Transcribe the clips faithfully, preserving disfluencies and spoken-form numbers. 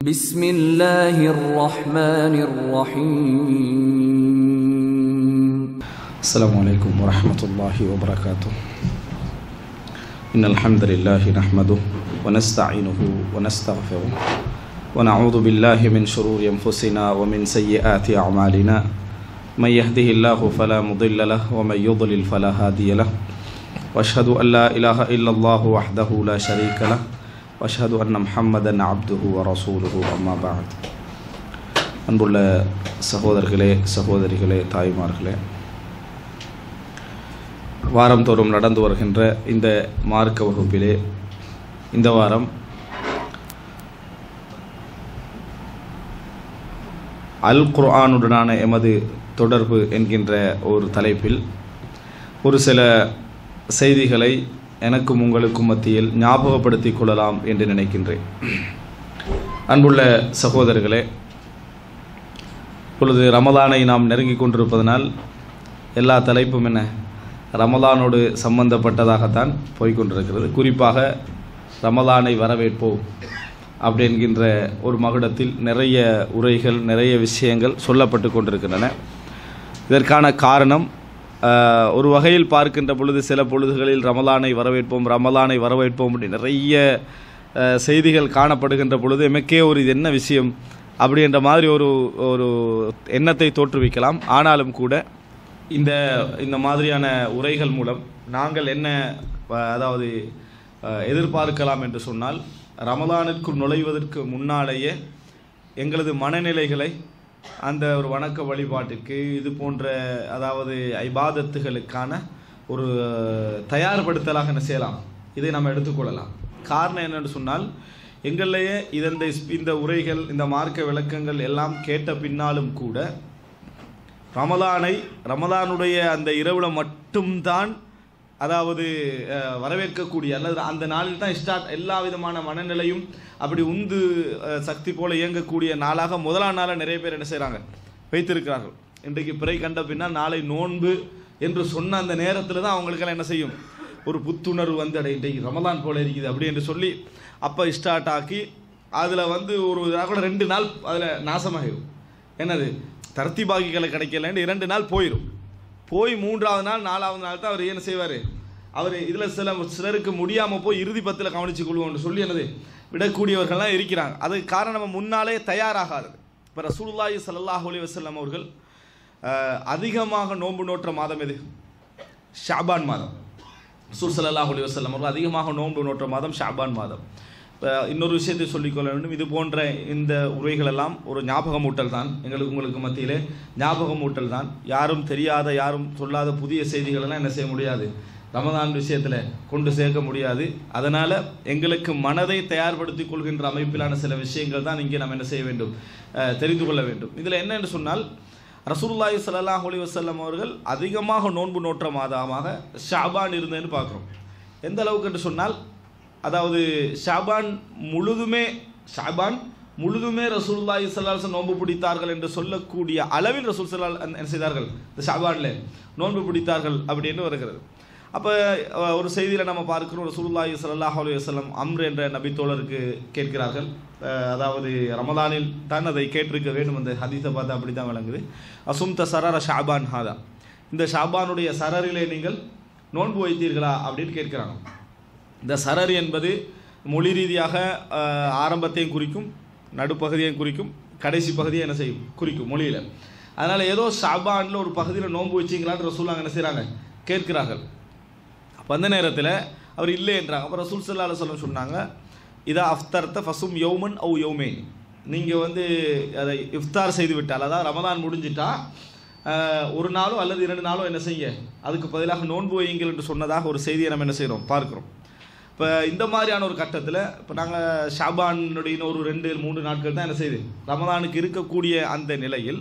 بسم الله الرحمن الرحيم. السلام عليكم ورحمة الله وبركاته. إن الحمد لله نحمده ونستعينه ونستغفره ونعوذ بالله من شرور أنفسنا ومن سيئات أعمالنا. من يهده الله فلا مضل له ومن يضلل فلا هادي له. وأشهد أن لا إله إلا الله وحده لا شريك له. وأشهد أن محمدا عبده ورسوله أما بعد. அன்புள்ள சகோதரர்களே சகோதரிகளே தாய்மார்களே, வாரந்தோறும் நடந்து வருகின்ற இந்த மார்க்க வகுப்பிலே இந்த வாரம் அல் குர்ஆனுடனான எமது தொடர்பு என்கின்ற ஒரு தலைப்பில் ஒரு சில செய்திகளை எனக்கும் உங்களுக்கும் மத்தியில் ஞாபகப்படுத்திக் கொள்ளலாம் என்று நினைக்கின்றேன். அன்புள்ள சகோதரர்களே, இப்பொழுது ரமலானை நாம் நெருங்கி கொண்டிருப்பதனால் எல்லா தலைப்பும் என்ன ரமலானோடு சம்பந்தப்பட்டதாகத்தான் போய்கொண்டிருக்கிறது. குறிப்பாக ரமலானை வரவேற்போம் அப்படி என்கின்ற ஒரு மகுடத்தில் நிறைய உரைகள் நிறைய விஷயங்கள் சொல்லப்பட்டு கொண்டிருக்கின்றன. இதற்கான காரணம், ஒரு வகையில் பார்க்கின்ற பொழுது சில பொழுதுகளில் ரமலானை வரவேற்போம் ரமலானை வரவேற்போம் அப்படி நிறைய செய்திகள் காணப்படுகின்ற பொழுது எமக்கே ஒரு இது என்ன விஷயம் அப்படின்ற மாதிரி ஒரு ஒரு எண்ணத்தை தோற்றுவிக்கலாம். ஆனாலும் கூட இந்த இந்த மாதிரியான உரைகள் மூலம் நாங்கள் என்ன அதாவது எதிர்பார்க்கலாம் என்று சொன்னால், ரமலானிற்குள் நுழைவதற்கு முன்னாலேயே எங்களது மனநிலைகளை அந்த ஒரு வணக்க வழிபாட்டிற்கு இது போன்ற அதாவது ஐபாதத்துகளுக்கான ஒரு தயார்படுத்தலாக என்ன செய்யலாம், இதை நம்ம எடுத்துக்கொள்ளலாம். காரணம் என்னென்னு சொன்னால், எங்களிலேயே இதந்த இந்த உரைகள் இந்த மார்க்க விளக்கங்கள் எல்லாம் கேட்ட பின்னாலும் கூட ரமலானை ரமலானுடைய அந்த இரவில் மட்டும்தான் அதாவது வரவேற்கக்கூடிய அல்லது அந்த நாளில் தான் ஸ்டார்ட் எல்லா விதமான மனநிலையும் அப்படி உந்து சக்தி போல இயங்கக்கூடிய நாளாக முதலாம் நாளை நிறைய பேர் என்ன செய்கிறாங்க வைத்திருக்கிறார்கள். இன்றைக்கு பிறை கண்ட பின்னால் நாளை நோன்பு என்று சொன்ன அந்த நேரத்தில் தான் அவங்களுக்கெல்லாம் என்ன செய்யும், ஒரு புத்துணர்வு வந்து அடை இன்றைக்கு ரமலான் போல இருக்குது அப்படி என்று சொல்லி அப்போ ஸ்டார்ட் ஆக்கி அதில் வந்து ஒரு கூட ரெண்டு நாள் அதில் நாசமாகிடும். என்னது தர்த்திபாகிகளை கிடைக்கலன்னு இரண்டு நாள் போயிடும். போய் மூன்றாவது நாள் நாலாவது நாள் தான் அவர் என்ன செய்வார், அவர் இதில் சில சிலருக்கு முடியாமல் போய் இறுதி பத்தில் கவனிச்சு கொள்வோம்னு சொல்லி என்னது விடக்கூடியவர்கள்லாம் இருக்கிறாங்க. அதுக்கு காரணம் நம்ம முன்னாலே தயாராகாது. இப்போ ரசூலுல்லாஹி ஸல்லல்லாஹு அலைஹி வஸல்லம் அவர்கள் அதிகமாக நோன்பு நோற்ற மாதம் எது? ஷாபான் மாதம். ரசூல் ஸல்லல்லாஹு அலைஹி வஸல்லம் அவர்கள் அதிகமாக நோன்பு நோற்ற மாதம் ஷாபான் மாதம். இன்னொரு விஷயத்தை சொல்லிக்கொள்ள வேண்டும், இது போன்ற இந்த உரைகளெல்லாம் ஒரு ஞாபகமூட்டல் தான், எங்களுக்கு உங்களுக்கு மத்தியிலே ஞாபகமூட்டல் தான். யாரும் தெரியாத யாரும் சொல்லாத புதிய செய்திகளெல்லாம் என்ன செய்ய முடியாது, ரமதான் விஷயத்தில் கொண்டு சேர்க்க முடியாது. அதனால் எங்களுக்கு மனதை தயார்படுத்திக் கொள்கின்ற அமைப்பிலான சில விஷயங்கள் தான் இங்கே நம்ம என்ன செய்ய வேண்டும், தெரிந்து கொள்ள வேண்டும். இதில் என்னென்று சொன்னால், ரசூலுல்லாஹி ஸல்லல்லாஹு அலைஹி வஸல்லம் அவர்கள் அதிகமாக நோன்பு நோற்ற மாதமாக ஷாபான் இருந்ததுன்னு பார்க்குறோம். எந்த அளவுக்கு என்று சொன்னால், அதாவது ஷாபான் முழுதுமே ஷாபான் முழுதுமே ரசூலுல்லாஹி ஸல்லல்லாஹு அலைஹி வஸல்லம் நோன்பு பிடித்தார்கள் என்று சொல்லக்கூடிய அளவில் ரசூல் ஸல்லல்லாஹு என்ன செய்தார்கள், இந்த ஷாபானில் நோன்பு பிடித்தார்கள் அப்படின்னு வருகிறது. அப்போ ஒரு செய்தியில் நம்ம பார்க்கிறோம், ரசூலுல்லாஹி ஸல்லல்லாஹு அலைஹி வஸல்லம் அம்ர் என்ற நபித்தோழருக்கு கேட்கிறார்கள். அதாவது ரமலானில் தான் அதை கேட்டிருக்க வேண்டும், அந்த ஹதீஸை பார்த்து அப்படி தான் விளங்குது. அசும் த சரர ஷாபான் ஹாதா, இந்த ஷாபானுடைய சரரிலே நீங்கள் நோன்பு வைத்தீர்களா அப்படின்னு கேட்கிறாங்க. இந்த சரர் என்பது மொழி ரீதியாக ஆரம்பத்தையும் குறிக்கும், நடுப்பகுதியையும் குறிக்கும், கடைசி பகுதியை என்ன செய்யும் குறிக்கும் மொழியில். அதனால் ஏதோ ஷாபானில் ஒரு பகுதியில் நோன்பு வச்சிங்களான்னு ரசூல் என்ன செய்கிறாங்க கேட்கிறார்கள். அப்போ அந்த நேரத்தில் அவர் இல்லை என்றாங்க. அப்போ ரசூல் ஸல்லல்லாஹு அலைஹி வஸல்லம் சொன்னாங்க, இதா அஃப்தர்த ஃபசும் யௌமன் அவு யௌமைன், நீங்கள் வந்து அதை இஃப்தார் செய்து விட்டால், அதாவது ரமதான் முடிஞ்சிட்டா ஒரு நாளோ அல்லது இரண்டு நாளோ என்ன செய்ய அதுக்கு பதிலாக நோன்பு வையுங்கள் என்று சொன்னதாக ஒரு செய்தியை நம்ம என்ன செய்கிறோம் பார்க்குறோம். இப்போ இந்த மாதிரியான ஒரு கட்டத்தில் இப்போ நாங்கள் ஷாபானுடைய ஒரு ரெண்டு மூன்று நாட்கள் தான் என்ன செய்யுது ரமதானுக்கு இருக்கக்கூடிய அந்த நிலையில்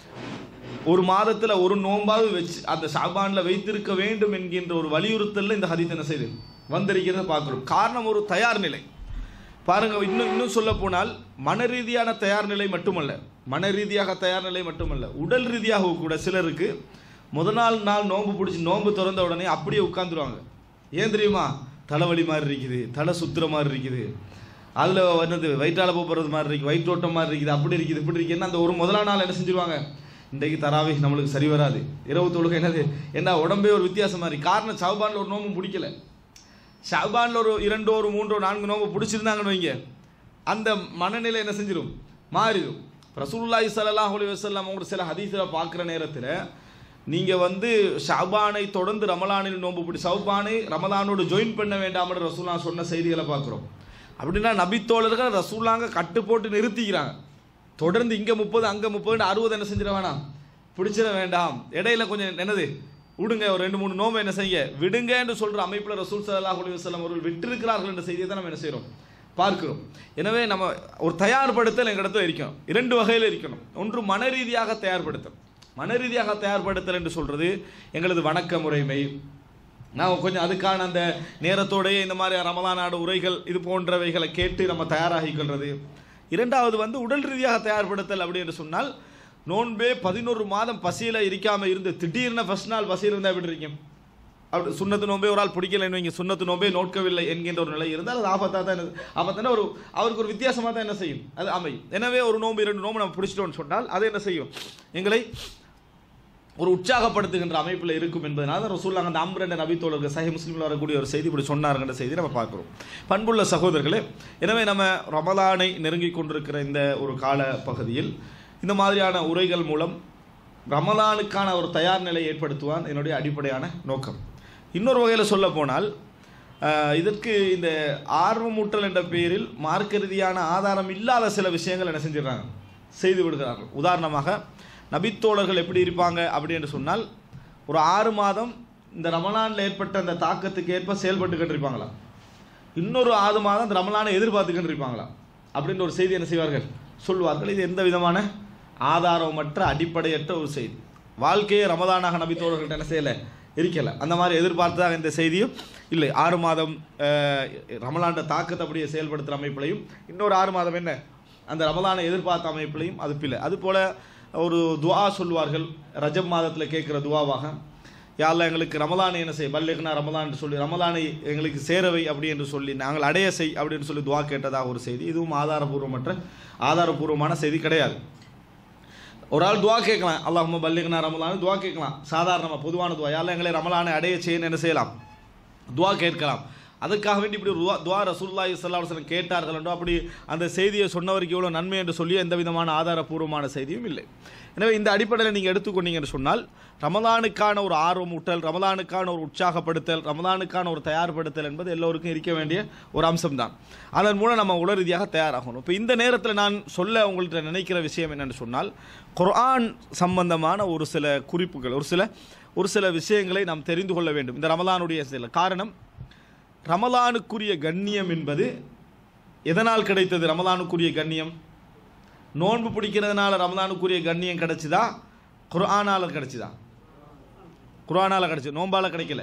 ஒரு மாதத்தில் ஒரு நோன்பாவது வச்சு அந்த ஷாபானில் வைத்திருக்க வேண்டும் என்கின்ற ஒரு வலியுறுத்தலில் இந்த ஹதீஸ் என்ன செய்யுது வந்திருக்கிறத பார்க்குறோம். காரணம் ஒரு தயார் நிலை. பாருங்கள், இன்னும் இன்னும் சொல்ல போனால் மன ரீதியான தயார் நிலை மட்டுமல்ல, மன ரீதியாக தயார் நிலை மட்டுமல்ல, உடல் ரீதியாக கூட சிலருக்கு முதல் நாள் நாள் நோன்பு பிடிச்சி நோன்பு திறந்த உடனே அப்படியே உட்காந்துருவாங்க. ஏன் தெரியுமா, தலைவலி மாதிரி இருக்குது, தலை சுத்துற மாதிரி இருக்குது, அதில் என்னது வயிற்றால போகிறது மாதிரி இருக்குது, வயிற்றோட்டம் மாதிரி இருக்குது, அப்படி இருக்குது இப்படி இருக்குன்னு அந்த ஒரு முதலாம் நாள் என்ன செஞ்சுருவாங்க, இன்றைக்கு தராவி நம்மளுக்கு சரி வராது, இரவு தொழுகை என்னது என்ன உடம்பே ஒரு வித்தியாசமாக இருக்குது. காரணம் ஷஅபானில் ஒரு நோம்பு பிடிக்கல. ஷஅபானில் ஒரு இரண்டோ ஒரு மூன்றோ நான்கு நோம்பு பிடிச்சிருந்தாங்கன்னு வைங்க, அந்த மனநிலை என்ன செஞ்சிடும், மாறிடும். ரசூலுல்லாஹி ஸல்லல்லாஹு அலைஹி வஸல்லம் அவங்க சில ஹதீஸில் பார்க்குற நேரத்தில் நீங்கள் வந்து ஷஅபானை தொடர்ந்து ரமலானில் நோம்பு பிடி ஷஅபானை ரமலானோடு ஜாயின் பண்ண வேண்டாம்னு ரசூலுல்லாஹ் சொன்ன செய்திகளை பார்க்குறோம். அப்படின்னா நபித்தோழர்கள் ரசூலுல்லாஹ் கட்டு போட்டு நிறுத்திக்கிறாங்க. தொடர்ந்து இங்கே முப்பது அங்கே முப்பது அறுபது என்ன செஞ்சிட வேணாம், பிடிச்சிட வேண்டாம், இடையில கொஞ்சம் என்னது விடுங்க, ஒரு ரெண்டு மூணு நோம்பு என்ன செய்ய விடுங்க என்று சொல்கிற அமைப்பில் ரசூல் ஸல்லல்லாஹு அலைஹி வஸல்லம் அவர்கள் விட்டிருக்கிறார்கள் என்ற செய்தியை தான் நம்ம என்ன செய்கிறோம், பார்க்கிறோம். எனவே நம்ம ஒரு தயார்படுத்தல் எங்கள் இடத்துல இருக்கணும். இரண்டு வகையில் இருக்கணும். ஒன்று மன ரீதியாக தயார்படுத்தல். மன ரீதியாக தயார்படுத்தல் என்று சொல்கிறது எங்களது வணக்க முறைமை, நான் கொஞ்சம் அதுக்கான அந்த நேரத்தோடையே இந்த மாதிரி ரமலானோட உரைகள் இது போன்றவைகளை கேட்டு நம்ம தயாராகிக்கொள்வது. இரண்டாவது வந்து உடல் ரீதியாக தயார்படுத்தல் அப்படி என்று சொன்னால், நோன்பே பதினோரு மாதம் பசியில் இருக்காமல் இருந்து திடீர்னு ஃபர்ஸ்ட் நாள் பசியில் இருந்தால் எப்படி இருக்கும், அப்படி சுண்ணத்து நோம்பே ஒரு ஆள் பிடிக்கலைன்னு வைங்க, சுண்ணத்து நோம்பே நோட்கவில்லை என்கின்ற ஒரு நிலை இருந்தால் அது ஆபத்தாக தான் என்ன ஆபத்தான ஒரு அவருக்கு ஒரு வித்தியாசமாக தான் என்ன செய்யும், அது அமையும். எனவே ஒரு நோம்பு இரண்டு நோம்பு நம்ம பிடிச்சிட்டோம்னு சொன்னால் அது என்ன செய்யும், எங்களை ஒரு உற்சாகப்படுத்துகின்ற அமைப்பில் இருக்கும் என்பதனால தான் ரசூலுல்லாஹ் அந்த அம்ர் என்ற நபித்தோழர்கள் சஹீஹ் முஸ்லிமில் வரக்கூடிய ஒரு செய்தி இப்படி சொன்னார்கின்ற செய்தி நம்ம பார்க்குறோம். பண்புள்ள சகோதரர்களே, எனவே நம்ம ரமலானை நெருங்கி கொண்டிருக்கிற இந்த ஒரு கால பகுதியில் இந்த மாதிரியான உரைகள் மூலம் ரமலானுக்கான ஒரு தயார் நிலை ஏற்படுத்துவான் என்னுடைய அடிப்படையான நோக்கம். இன்னொரு வகையில் சொல்ல போனால், இதற்கு இந்த ஆர்வமூட்டல் என்ற பெயரில் மார்க்க ரீதியான ஆதாரம் இல்லாத சில விஷயங்கள் என்ன செஞ்சிடறாங்க, செய்து விடுகிறார்கள். உதாரணமாக நபித்தோழர்கள் எப்படி இருப்பாங்க அப்படி என்று சொன்னால், ஒரு ஆறு மாதம் இந்த ரமலானில் ஏற்பட்ட அந்த தாக்கத்துக்கு ஏற்ப செயல்பட்டுக்கிட்டு இருப்பாங்களா, இன்னொரு ஆறு மாதம் அந்த ரமலானை எதிர்பார்த்துக்கிட்டு இருப்பாங்களா அப்படின்ற ஒரு செய்தி என்ன செய்வார்கள், சொல்வார்கள். இது எந்த விதமான ஆதாரமற்ற அடிப்படையற்ற ஒரு செய்தி. வாழ்க்கையை ரமலானாக நபித்தோழர்கள்ட்ட என்ன செய்யலை, இருக்கலை. அந்த மாதிரி எதிர்பார்த்ததாக இந்த செய்தியும் இல்லை. ஆறு மாதம் ரமலான தாக்கத்தை அப்படியே செயல்படுத்துகிற அமைப்பிலையும், இன்னொரு ஆறு மாதம் என்ன அந்த ரமலானை எதிர்பார்த்த அமைப்பிலையும் அது பிள்ளை. அதுபோல் ஒரு துவா சொல்வார்கள் ரஜப் மாதத்தில் கேட்குற துவாவாக, யாரெல்லாம் எங்களுக்கு ரமலானை என்ன செய் பல்லிகனா ரமலான் சொல்லி ரமலானை எங்களுக்கு சேரவை அப்படி என்று சொல்லி நாங்கள் அடைய செய் அப்படின்னு சொல்லி துவா கேட்டதாக ஒரு செய்தி. இதுவும் ஆதாரபூர்வமற்ற ஆதாரபூர்வமான செய்தி கிடையாது. ஒரு ஆள் துவா கேட்கலாம், அல்லாஹும்ம பல்லிகனா ரமலான்னு துவா கேட்கலாம், சாதாரணமாக பொதுவான துவா, யாரெல்லாம் எங்களை ரமலானை அடைய செய்யன்னு என்ன செய்யலாம், துவா கேட்கலாம். அதுக்காக வேண்டி இப்படி ஒரு துவா துவா ரசூலுல்லாஹி ஸல்லல்லாஹு அலைஹி வஸல்லம் கேட்டார்கள் என்றோ அப்படி அந்த செய்தியை சொன்னவருக்கு எவ்வளோ நன்மை என்று சொல்லி எந்த விதமான ஆதாரபூர்வமான செய்தியும் இல்லை. எனவே இந்த அடிப்படையில் நீங்கள் எடுத்துக்கொண்டீங்கன்னு சொன்னால், ரமலானுக்கான ஒரு ஆர்வம் ஊட்டல், ரமலானுக்கான ஒரு உற்சாகப்படுத்தல், ரமலானுக்கான ஒரு தயார்படுத்தல் என்பது எல்லோருக்கும் இருக்க வேண்டிய ஒரு அம்சம்தான். அதன் மூலம் நம்ம உடல் ரீதியாக தயாராகணும். இப்போ இந்த நேரத்தில் நான் சொல்ல உங்கள்கிட்ட நினைக்கிற விஷயம் என்னென்னு சொன்னால், குர்ஆன் சம்பந்தமான ஒரு சில குறிப்புகள், ஒரு சில ஒரு சில விஷயங்களை நாம் தெரிந்து கொள்ள வேண்டும் இந்த ரமலானுடைய சில காரணம். ரமலானுக்குரிய கண்ணியம் என்பது எதனால் கிடைத்தது? ரமலானுக்குரிய கண்ணியம் நோன்பு பிடிக்கிறதுனால ரமலானுக்குரிய கண்ணியம் கிடைச்சிதா, குர்ஆனால கிடைச்சிதா? குர்ஆனால கிடைச்சி, நோம்பால கிடைக்கல.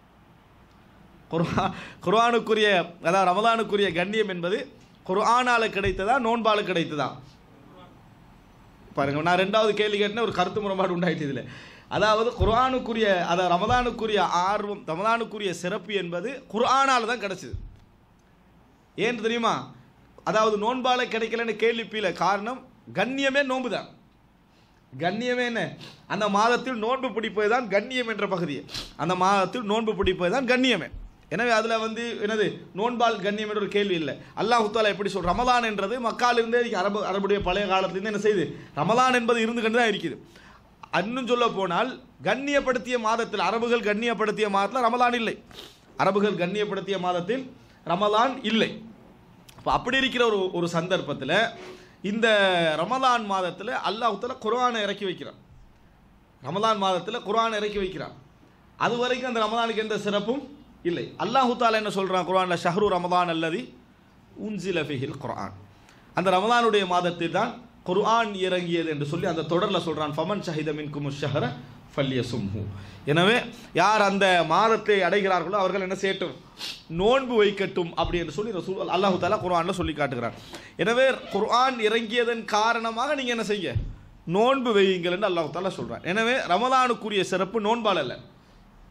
குர்ஆ குர்ஆனுக்குரிய அதாவது ரமலானுக்குரிய கண்ணியம் என்பது குர்ஆனால கிடைத்ததா, நோன்பால கிடைத்ததா? பாருங்க, நான் ரெண்டாவது கேள்வி கேட்டேன், ஒரு கருத்து முரண்பாடு உண்டாயிட்டு இதில். அதாவது குர்ஆனுக்குரிய அதாவது ரமலானுக்குரிய ஆர்வம், ரமலானுக்குரிய சிறப்பு என்பது குர்ஆனால தான் கிடைச்சிது. ஏன்னு தெரியுமா? அதாவது நோன்பால கிடைக்கலன்னு கேள்விப்பில காரணம் கண்ணியமே நோன்பு தான். கண்ணியமே என்ன? அந்த மாதத்தில் நோன்பு பிடிப்பது தான் கண்ணியம் என்ற பகுதி. அந்த மாதத்தில் நோன்பு பிடிப்பது தான் கண்ணியமே. எனவே அதில் வந்து என்னது நோன்பால் கண்ணியம் என்ற ஒரு கேள்வி இல்லை. அல்லாஹ் தஆலா எப்படி சொல், ரமலான் என்றது மக்காலிருந்தே அரபு அரபுடைய பழைய காலத்திலேருந்து என்ன செய்யுது, ரமலான் என்பது இருந்து கொண்டு தான் இருக்குது. இன்னும் சொல்ல போனால் கண்ணியப்படுத்திய மாதத்தில், அரபுகள் கண்ணியப்படுத்திய மாதத்தில் ரமலான் இல்லை. அரபுகள் கண்ணியப்படுத்திய மாதத்தில் ரமலான் இல்லை. அப்போ அப்படி இருக்கிற ஒரு ஒரு சந்தர்ப்பத்தில் இந்த ரமலான் மாதத்தில் அல்லாஹ் தஆலா குர்ஆனை இறக்கி வைக்கிறான். ரமலான் மாதத்தில் குர்ஆனை இறக்கி வைக்கிறான். அது வரைக்கும் அந்த ரமலானுக்கு எந்த சிறப்பும் இல்லை. அல்லாஹ் தஆலா என்ன சொல்கிறான் குர்ஆனில், ஷஹ்ரு ரமலான் அல்லதி உன்சில ஃபிஹில் குர்ஆன், அந்த ரமலானுடைய மாதத்தில் தான் குர்ஆன் இறங்கியது என்று சொல்லி அந்த தொடரில் சொல்கிறான். ஃபமன் ஷஹித மின்கும் ஷஹர ஃபல்யசும்ஹு. எனவே யார் அந்த மாதத்தை அடைகிறார்களோ அவர்கள் என்ன செய்யட்டும், நோன்பு வைக்கட்டும் அப்படி என்று சொல்லி ரசூல் அல்லாஹ் தஆலா குர்ஆனில் சொல்லி காட்டுகிறார். எனவே குர்ஆன் இறங்கியதன் காரணமாக நீங்கள் என்ன செய்ய, நோன்பு வையுங்கள் என்று அல்லாஹ் தஆலா சொல்கிறார். எனவே ரமலானுக்குரிய சிறப்பு நோன்பால் அல்ல,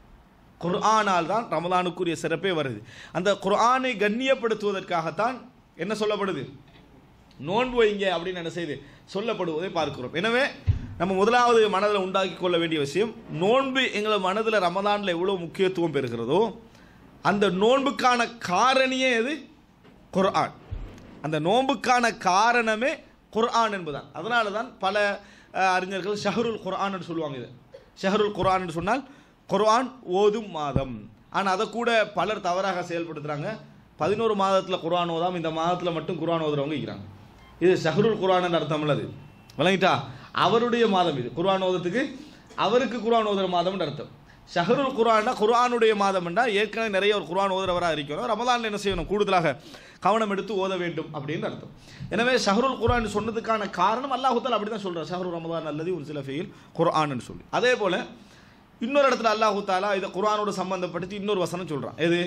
குர்ஆனால் தான் ரமலானுக்குரிய சிறப்பே வருது. அந்த குர்ஆனை கண்ணியப்படுத்துவதற்காகத்தான் என்ன சொல்லப்படுது? நோன்பு வைங்க அப்படின்னு என்ன செய்து சொல்லப்படுவதை பார்க்கிறோம். எனவே நம்ம முதலாவது மனதில் உண்டாக்கி கொள்ள வேண்டிய விஷயம், நோன்பு எங்களை மனதில் ரமதானில் எவ்வளோ முக்கியத்துவம் பெறுகிறதோ அந்த நோன்புக்கான காரணியே எது? குர்ஆன். அந்த நோன்புக்கான காரணமே குர்ஆன் என்பதுதான். அதனால தான் பல அறிஞர்கள் ஷஹருல் குர்ஆன் என்று சொல்லுவாங்க. இது ஷஹருல் குர்ஆன் என்று சொன்னால் குர்ஆன் ஓதும் மாதம். ஆனால் அதை கூட பலர் தவறாக செயல்படுத்துகிறாங்க. பதினோரு மாதத்தில் குர்ஆன் ஓதாம், இந்த மாதத்தில் மட்டும் குர்ஆன் ஓதுறவங்க இருக்கிறாங்க. இது ஷஹருல் குர்ஆன் அர்த்தம் இல்லது, விளங்கிட்டா? அவருடைய மாதம் இது. குர்ஆன் ஓதத்துக்கு அவருக்கு குர்ஆன் ஓதுற மாதம்னு அர்த்தம். ஷஹருல் குர்ஆன்னா குர்ஆனுடைய மாதம் என்றால் ஏற்கனவே நிறைய ஒரு குர்ஆன் ஓதுறவராக இருக்கணும், ரமலானில் என்ன செய்யணும்? கூடுதலாக கவனம் எடுத்து ஓத வேண்டும் அப்படின்னு அர்த்தம். எனவே ஷஹருல் குர்ஆன் சொன்னதுக்கான காரணம் அல்லாஹ் தஆலா அப்படி தான் சொல்கிறார், ஷஹரு ரமலான் அல்லது ஒரு சில ஃபீல் குர்ஆன்னு சொல்லி. அதே போல் இன்னொரு இடத்துல அல்லாஹ் தஆலா இதை குர்ஆனோடு சம்பந்தப்படுத்தி இன்னொரு வசனம் சொல்கிறான். எது?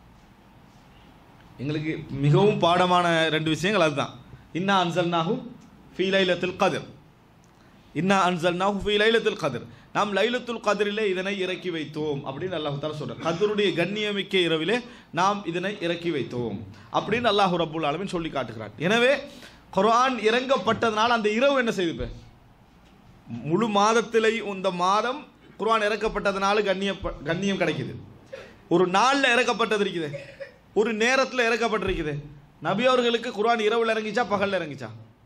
எங்களுக்கு மிகவும் பாடமான ரெண்டு விஷயங்கள் அதுதான். இன்னா அன்சல்நாஹு ஃபீ லைலத்துல் கத்ர், இன்னா அன்சல்நாஹு ஃபீ லைலத்துல் கத்ர், நாம் லைலத்துல் கத்ரிலே இதனை இறக்கி வைத்தோம் அப்படின்னு அல்லாஹ் தஆலா சொல்றார். கத்ருடைய கண்ணியமிக்க இரவிலே நாம் இதனை இறக்கி வைத்தோம் அப்படின்னு அல்லாஹ் ரப்புல் ஆலமீன் சொல்லி காட்டுகிறார். எனவே குர்ஆன் இறங்கப்பட்டதனால் அந்த இரவு என்ன செய்து, முழு மாதத்திலே இந்த மாதம் குர்ஆன் இறக்கப்பட்டதனால கண்ணிய கண்ணியம் கிடைக்குது. ஒரு நாளில் இறக்கப்பட்டது இருக்குது, ஒரு நேரத்தில் இறக்கப்பட்டிருக்குது. நபி அவர்களுக்கு குர்ஆன் இரவில் இறங்கிச்சா பகலில் இறங்கிச்சா?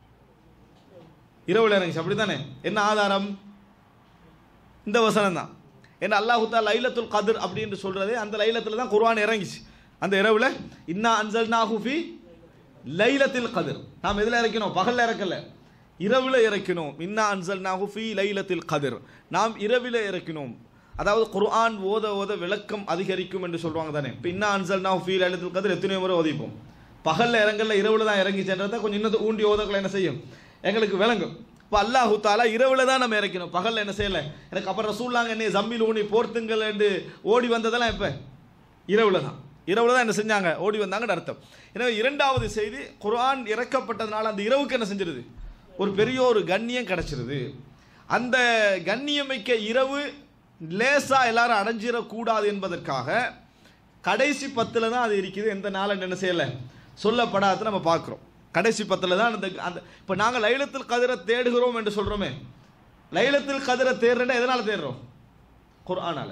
இரவில் இறங்கிச்சு, அப்படி தானே? என்ன ஆதாரம்? இந்த வசனம் தான். ஏன்னா அல்லாஹ் தஆலா லைலத்துல் கத்ர் அப்படின்னு சொல்றது அந்த லைலத்தில் தான் குர்ஆன் இறங்கிச்சு. அந்த இரவில் இன்னா அன்சல்நாஹு ஃபீ லைலத்துல் கத்ர், நாம் எதில் இறக்கணும்? பகலில் இறக்கல, இரவில் இறக்கணும். இன்னா அன்சல்நாஹு ஃபீ லைலத்துல் கத்ர், நாம் இரவில் இறக்கணும். அதாவது குர்ஆன் ஓத ஓத விளக்கம் அதிகரிக்கும் என்று சொல்லுவாங்க தானே. இப்போ இன்னா அன்சல்நாஹு ஃபீ லைலத்துல் கத்ர் எத்தனை முறை ஓதிப்போம்? பகலில் இறங்கல, இரவில் தான் இறங்கிச்சன்றதை கொஞ்சம் இன்னும் ஊண்டி ஓதக்களை என்ன செய்யும்? எங்களுக்கு விளங்கும். இப்போ அல்லாஹ் தஆலா இரவில் தான் நம்ம இறக்கணும், பகலில் என்ன செய்யலை. எனக்கு அப்புறம் ரசூலுல்லாஹ் என்னை ஜம்மில் ஊனி போர்த்துங்கள் என்று ஓடி வந்ததெல்லாம் எப்போ? இரவில் தான். இரவில் தான் என்ன செஞ்சாங்க? ஓடி வந்தாங்கன்னு அர்த்தம். எனவே இரண்டாவது செய்தி, குர்ஆன் இறக்கப்பட்டதுனால அந்த இரவுக்கு என்ன செஞ்சிருது? ஒரு பெரிய ஒரு கண்ணியம் கிடைச்சிருது. அந்த கண்ணியமிக்க இரவு லேசா எல்லாரும் அடைஞ்சிடக்கூடாது என்பதற்காக கடைசி பத்தில் தான் அது இருக்குது. எந்த நாள் என்ன செய்யலை சொல்லப்படாத நம்ம பார்க்குறோம். கடைசி பத்தில் தான் அந்த அந்த இப்போ நாங்கள் லைலத்துல் கத்ரை தேடுகிறோம் என்று சொல்கிறோமே, லைலத்துல் கத்ரை தேடுறேன்னா எதனால் தேடுறோம்? குர்ஆனால.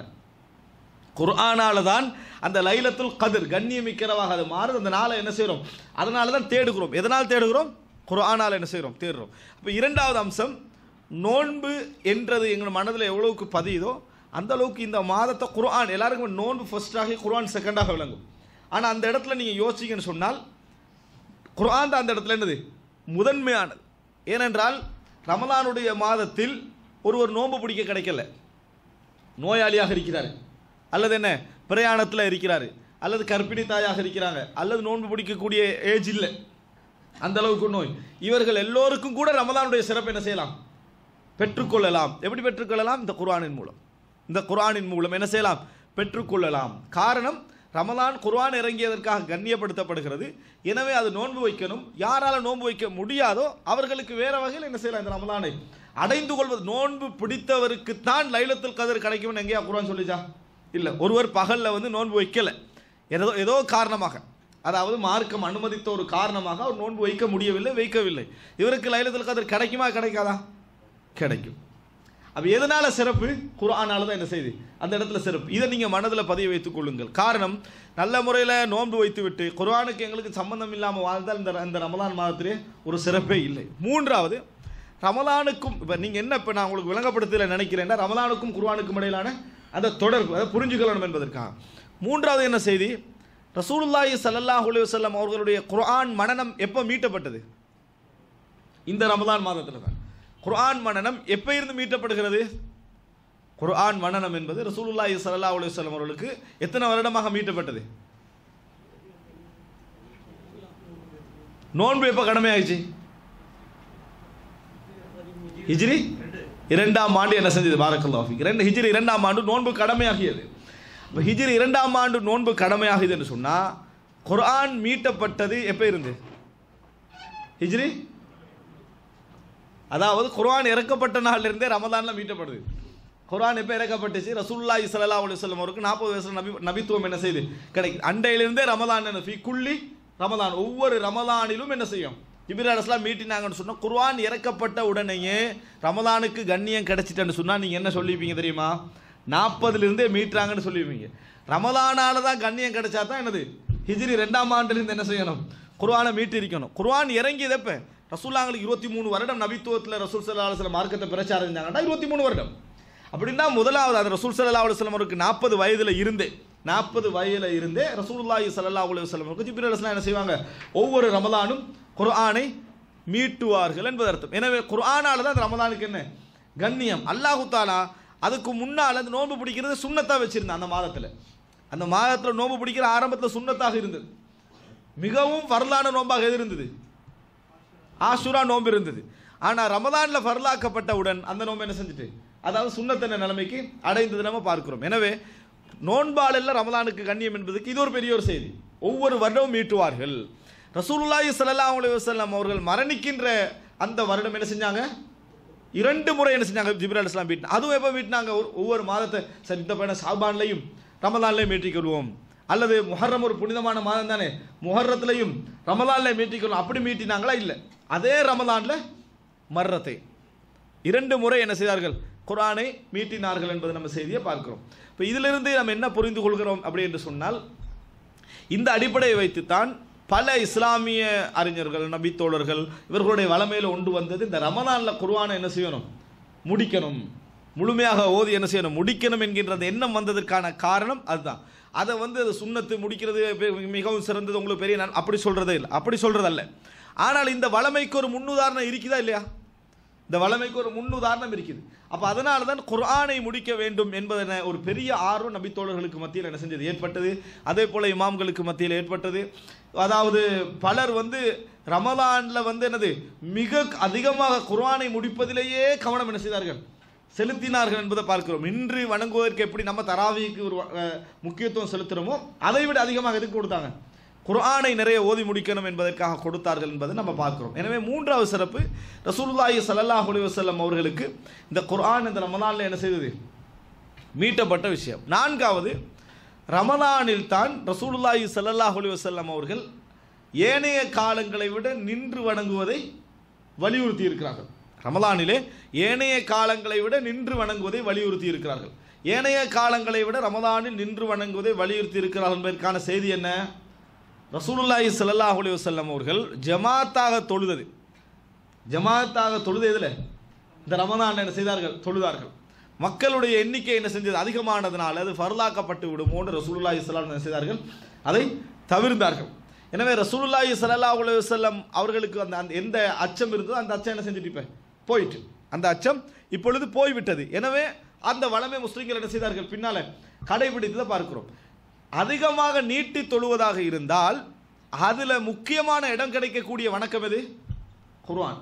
குர்ஆனால தான் அந்த லைலத்துல் கத்ர் கண்ணியமிக்கிறவாக அது மாறுது. அந்த நாளை என்ன செய்கிறோம்? அதனால தான் தேடுகிறோம். எதனால் தேடுகிறோம்? குர்ஆனால் என்ன செய்கிறோம்? தேடுறோம். அப்போ இரண்டாவது அம்சம், நோன்பு என்றது எங்கள் மனதில் எவ்வளவுக்கு பதியுதோ அந்த அளவுக்கு இந்த மாதத்தை குர்ஆன் எல்லாருக்கும் நோன்பு ஃபர்ஸ்டாக, குர்ஆன் செகண்டாக விளங்கும். ஆனால் அந்த இடத்துல நீங்கள் யோசிச்சிங்கன்னு சொன்னால் குர்ஆன் தான் அந்த இடத்துல என்னது? முதன்மையானது. ஏனென்றால் ரமலானுடைய மாதத்தில் ஒருவர் நோன்பு பிடிக்க கிடைக்கல, நோயாளியாக இருக்கிறார், அல்லது என்ன பிரயாணத்தில் இருக்கிறார், அல்லது கர்ப்பிணி தாயாக இருக்கிறாங்க, அல்லது நோன்பு பிடிக்கக்கூடிய ஏஜ் இல்லை, அந்த அளவுக்கு நோய், இவர்கள் எல்லோருக்கும் கூட ரமலானுடைய சிறப்பு என்ன செய்யலாம்? பெற்றுக்கொள்ளலாம். எப்படி பெற்றுக்கொள்ளலாம்? இந்த குர்ஆனின் மூலம். இந்த குர்ஆனின் மூலம் என்ன செய்யலாம்? பெற்றுக்கொள்ளலாம். காரணம், ரமலான் குர்ஆன் இறங்கியதற்காக கண்ணியப்படுத்தப்படுகிறது. எனவே அது நோன்பு வைக்கணும். யாரால நோன்பு வைக்க முடியாதோ அவர்களுக்கு வேற வகையில் என்ன செய்யலாம்? இந்த ரமலானை அடைந்து கொள்வது. நோன்பு பிடித்தவருக்குத்தான் லைலத்துல் கத்ர் கிடைக்கும்னு எங்கேயா குர்ஆன் சொல்லிச்சா? இல்லை. ஒருவர் பகலில் வந்து நோன்பு வைக்கல, ஏதோ ஏதோ காரணமாக, அதாவது மார்க்கம் அனுமதித்த ஒரு காரணமாக அவர் நோன்பு வைக்க முடியவில்லை, வைக்கவில்லை. இவருக்கு லைலத்துல் கத்ர் கிடைக்குமா கிடைக்காதா? கிடைக்கும். அப்போ எதனால சிறப்பு? குர்ஆனால தான் என்ன செய்து அந்த இடத்துல சிறப்பு. இதை நீங்கள் மனதில் பதிய வைத்துக் கொள்ளுங்கள். காரணம், நல்ல முறையில் நோன்பு வைத்து விட்டு குர்ஆனுக்கு எங்களுக்கு சம்பந்தம் இல்லாமல் வாழ்ந்தால் இந்த இந்த ரமலான் மாதத்திலே ஒரு சிறப்பே இல்லை. மூன்றாவது, ரமலானுக்கும் இப்போ நீங்கள் என்ன இப்போ நான் உங்களுக்கு விளங்கப்படுத்தல நினைக்கிறேன்னா ரமலானுக்கும் குர்ஆனுக்கும் இடையிலான அந்த தொடர்பு அதை புரிஞ்சுக்கணும் என்பதற்காக. மூன்றாவது என்ன செய்தி, ரசூலுல்லாஹி ஸல்லல்லாஹு அலைஹி வஸல்லம் அவர்களுடைய குர்ஆன் மனனம் எப்போ மீட்டப்பட்டது? இந்த ரமலான் மாதத்தில் தான். குர்ஆன் மனனம் எப்போ இருந்து மீட்டப்படுகிறது? குர்ஆன் மனனம் என்பது ரசூலுல்லாஹி ஸல்லல்லாஹு அலைஹி வஸல்லம் அவர்களுக்கு எத்தனை வருடமாக மீட்டப்பட்டது? நோன்பு எப்போ கடமையாயிடுச்சு? ஹிஜ்ரி இரண்டாம் ஆண்டு என்ன செஞ்சது? பாரக்கல்லாஹு ஃபீக். ரெண்டு ஹிஜ்ரி இரண்டாம் ஆண்டு நோன்பு கடமையாகியது. இப்போ ஹிஜ்ரி இரண்டாம் ஆண்டு நோன்பு கடமையாகியது என்று சொன்னால் குர்ஆன் மீட்டப்பட்டது எப்போ இருந்து? ஹிஜ்ரி, அதாவது குர்ஆன் இறக்கப்பட்ட நாளிலிருந்தே ரமலானில் மீட்டப்படுது. குர்ஆன் எப்போ இறக்கப்பட்டுச்சு? ரசூலுல்லாஹி ஸல்லல்லாஹு அலைஹி வஸல்லம் அவருக்கு நாற்பது வயசுல நபி நபித்துவம் என்ன செய்து கிடைக்குது. அண்டையிலிருந்தே ரமலான் என்ன ஃபீ குல்லி ரமலான் ஒவ்வொரு ரமலானிலும் என்ன செய்யும் ஜிப்ரீல் அலைஹிஸ்ஸலாம் மீட்டினாங்கன்னு சொன்னால் குர்ஆன் இறக்கப்பட்ட உடனேயே ரமலானுக்கு கண்ணியம் கிடைச்சிட்டேன்னு சொன்னால் நீங்கள் என்ன சொல்லிப்பீங்க தெரியுமா? நாற்பதுலேருந்தே மீட்டுறாங்கன்னு சொல்லியிருப்பீங்க. ரமலானால தான் கண்ணியம் கிடைச்சா தான் என்னது ஹிஜ்ரி ரெண்டாம் ஆண்டிலிருந்து என்ன செய்யணும் குர்ஆனை மீட்டு இருக்கணும். குர்ஆன் இறங்கியது எப்போ? ரசூலுல்லாஹ்ங்களுக்கு இருபத்தி மூணு வருடம் நபித்துவத்தில் ரசூல் ஸல்லல்லாஹு அலைஹி வஸல்லம் மார்க்கத்தை பிரச்சாரம் செஞ்சாங்கன்னா இருபத்தி மூணு வருடம். அப்படின்னா முதலாவது அது ரசூல் ஸல்லல்லாஹு அலைஹி வஸல்லம் அவருக்கு நாற்பது வயதில் இருந்தே நாற்பது வயதில் இருந்தே ரசூலுல்லாஹி ஸல்லல்லாஹு அலைஹி வஸல்லம் அவருக்கு ஜிப்ரீல் அலைஹிஸ்ஸலாம் என்ன செய்வாங்க? ஒவ்வொரு ரமலானும் குர்ஆனை மீட்டுவார்கள் என்பது அர்த்தம். எனவே குர்ஆனால தான் அந்த ரமலானுக்கு என்ன கண்ணியம். அல்லாஹு தாலா அதுக்கு முன்னால் அந்த நோன்பு பிடிக்கிறது சுன்னத்தாக வச்சிருந்தான். அந்த மாதத்தில் அந்த மாதத்தில் நோன்பு பிடிக்கிற ஆரம்பத்தில் சுன்னத்தாக இருந்தது. மிகவும் ஃபர்லான நோன்பாக எது இருந்தது? ஆஷுரா நோன்பு இருந்தது. ஆனால் ரமலானில் ஃபர்லாக்கப்பட்டவுடன் அந்த நோன்பு என்ன செஞ்சுட்டு அதாவது சுன்னத்தின நிலைமைக்கு அடைந்தது நம்ம பார்க்கிறோம். எனவே நோன்பாளெல்லாம் ரமலானுக்கு கண்ணியம் என்பதுக்கு இது ஒரு பெரிய ஒரு செய்தி. ஒவ்வொரு வருடமும் மீட்டுவார்கள். ரசூலுல்லாஹி ஸல்லல்லாஹு அலைஹி வஸல்லம் அவர்கள் மரணிக்கின்ற அந்த வருடம் என்ன செஞ்சாங்க? இரண்டு முறை என்ன செஞ்சாங்க? ஜிப்ரீல் அலைஹிஸ்ஸலாம் மீட்டினா. அதுவும் எப்போ மீட்டினாங்க? ஒவ்வொரு மாதத்தை சரி இந்த பையனை ஷாபான்லையும் ரமலான்லையும் மீட்டிக்கொள்வோம், அல்லது முஹர்ரம் ஒரு புனிதமான மாதம் தானே முஹர்ரத்திலையும் ரமலான்லையும் மீட்டிக்கொள்வோம், அப்படி மீட்டினாங்களா? இல்லை, அதே ரமலானில் மர்ரத்தை இரண்டு முறை என்ன செய்தார்கள்? குர்ஆனை மீட்டினார்கள் என்பது நம்ம செய்தியை பார்க்கிறோம். இப்போ இதிலிருந்து நம்ம என்ன புரிந்து கொள்கிறோம் அப்படி என்று சொன்னால், இந்த அடிப்படையை வைத்துத்தான் பல இஸ்லாமிய அறிஞர்கள் நபித்தோழர்கள் இவர்களுடைய வளமையில் ஒன்று வந்தது இந்த ரமலானில் குர்ஆனை என்ன செய்யணும்? முடிக்கணும், முழுமையாக ஓதி என்ன செய்யணும்? முடிக்கணும் என்கின்ற அந்த எண்ணம் வந்ததற்கான காரணம் அதுதான். அதை வந்து அது சுன்னத்து முடிக்கிறது மிகவும் சிறந்தது உங்களுக்கு பெரிய நான் அப்படி சொல்கிறதே இல்லை, அப்படி சொல்கிறதல்ல. ஆனால் இந்த வளமைக்கு ஒரு முன்னுதாரணம் இருக்குதா இல்லையா? இந்த வளமைக்கு ஒரு முன்னுதாரணம் இருக்குது. அப்போ அதனால தான் குர்ஆனை முடிக்க வேண்டும் என்பதன ஒரு பெரிய ஆர்வம் நபித்தோழர்களுக்கு மத்தியில் என்ன செஞ்சது ஏற்பட்டது. அதே போல் இமாம்களுக்கு மத்தியில் ஏற்பட்டது. அதாவது பலர் வந்து ரமலானில் வந்து என்னது மிக அதிகமாக குர்ஆனை முடிப்பதிலேயே கவனம் என்ன செய்தார்கள்? செலுத்தினார்கள் என்பதை பார்க்கிறோம். இன்று வணங்குவதற்கு எப்படி நம்ம தராவிக்கு ஒரு முக்கியத்துவம் செலுத்துகிறோமோ அதை விட அதிகமாக எதுக்கு கொடுத்தாங்க? குர்ஆனை நிறைய ஓதி முடிக்கணும் என்பதற்காக கொடுத்தார்கள் என்பதை நம்ம பார்க்கிறோம். எனவே மூன்றாவது சிறப்பு ரசூலுல்லாஹி ஸல்லல்லாஹு அலைஹி வஸல்லம் அவர்களுக்கு இந்த குர்ஆன் இந்த ரமலானில் என்ன செய்தது? மீட்டப்பட்ட விஷயம். நான்காவது, ரமலானில் தான் ரசூலுல்லாஹி ஸல்லல்லாஹு அலைஹி வஸல்லம் அவர்கள் ஏனைய காலங்களை விட நின்று வணங்குவதை வலியுறுத்தி இருக்கிறார்கள். ரமலானிலே ஏனைய காலங்களை விட நின்று வணங்குவதை வலியுறுத்தி இருக்கிறார்கள். ஏனைய காலங்களை விட ரமலானில் நின்று வணங்குவதை வலியுறுத்தி இருக்கிறார்கள் என்பதற்கான செய்தி என்ன? ரசூலுல்லாஹி ஸல்லல்லாஹு அலைஹி வஸல்லம் அவர்கள் ஜமாத்தாக தொழுதது ஜமாத்தாக தொழுது இதில் இந்த ரமலான் என்ன செய்தார்கள்? தொழுதார்கள். மக்களுடைய எண்ணிக்கை என்ன செஞ்சது? அதிகமானதுனால அது ஃபர்லாக்கப்பட்டு விடுமோன்னு ரசூலுல்லாஹி ஸல்லல்லாஹு அலைஹி வஸல்லம் செய்தார்கள், அதை தவிர்த்தார்கள். எனவே ரசூலுல்லாஹி ஸல்லல்லாஹு அலைஹி வஸல்லம் அவர்களுக்கு அந்த அந்த எந்த அச்சம் இருந்ததோ அந்த அச்சம் என்ன செஞ்சுட்டு இப்போ போயிட்டு அந்த அச்சம் இப்பொழுது போய்விட்டது. எனவே அந்த வளமை முஸ்லிம்கள் என்ன செய்தார்கள்? பின்னால் கடைபிடித்ததை பார்க்கிறோம். அதிகமாக நீட்டி தொழுவதாக இருந்தால் அதில் முக்கியமான இடம் கிடைக்கக்கூடிய வணக்கம் எது? குர்ஆன்.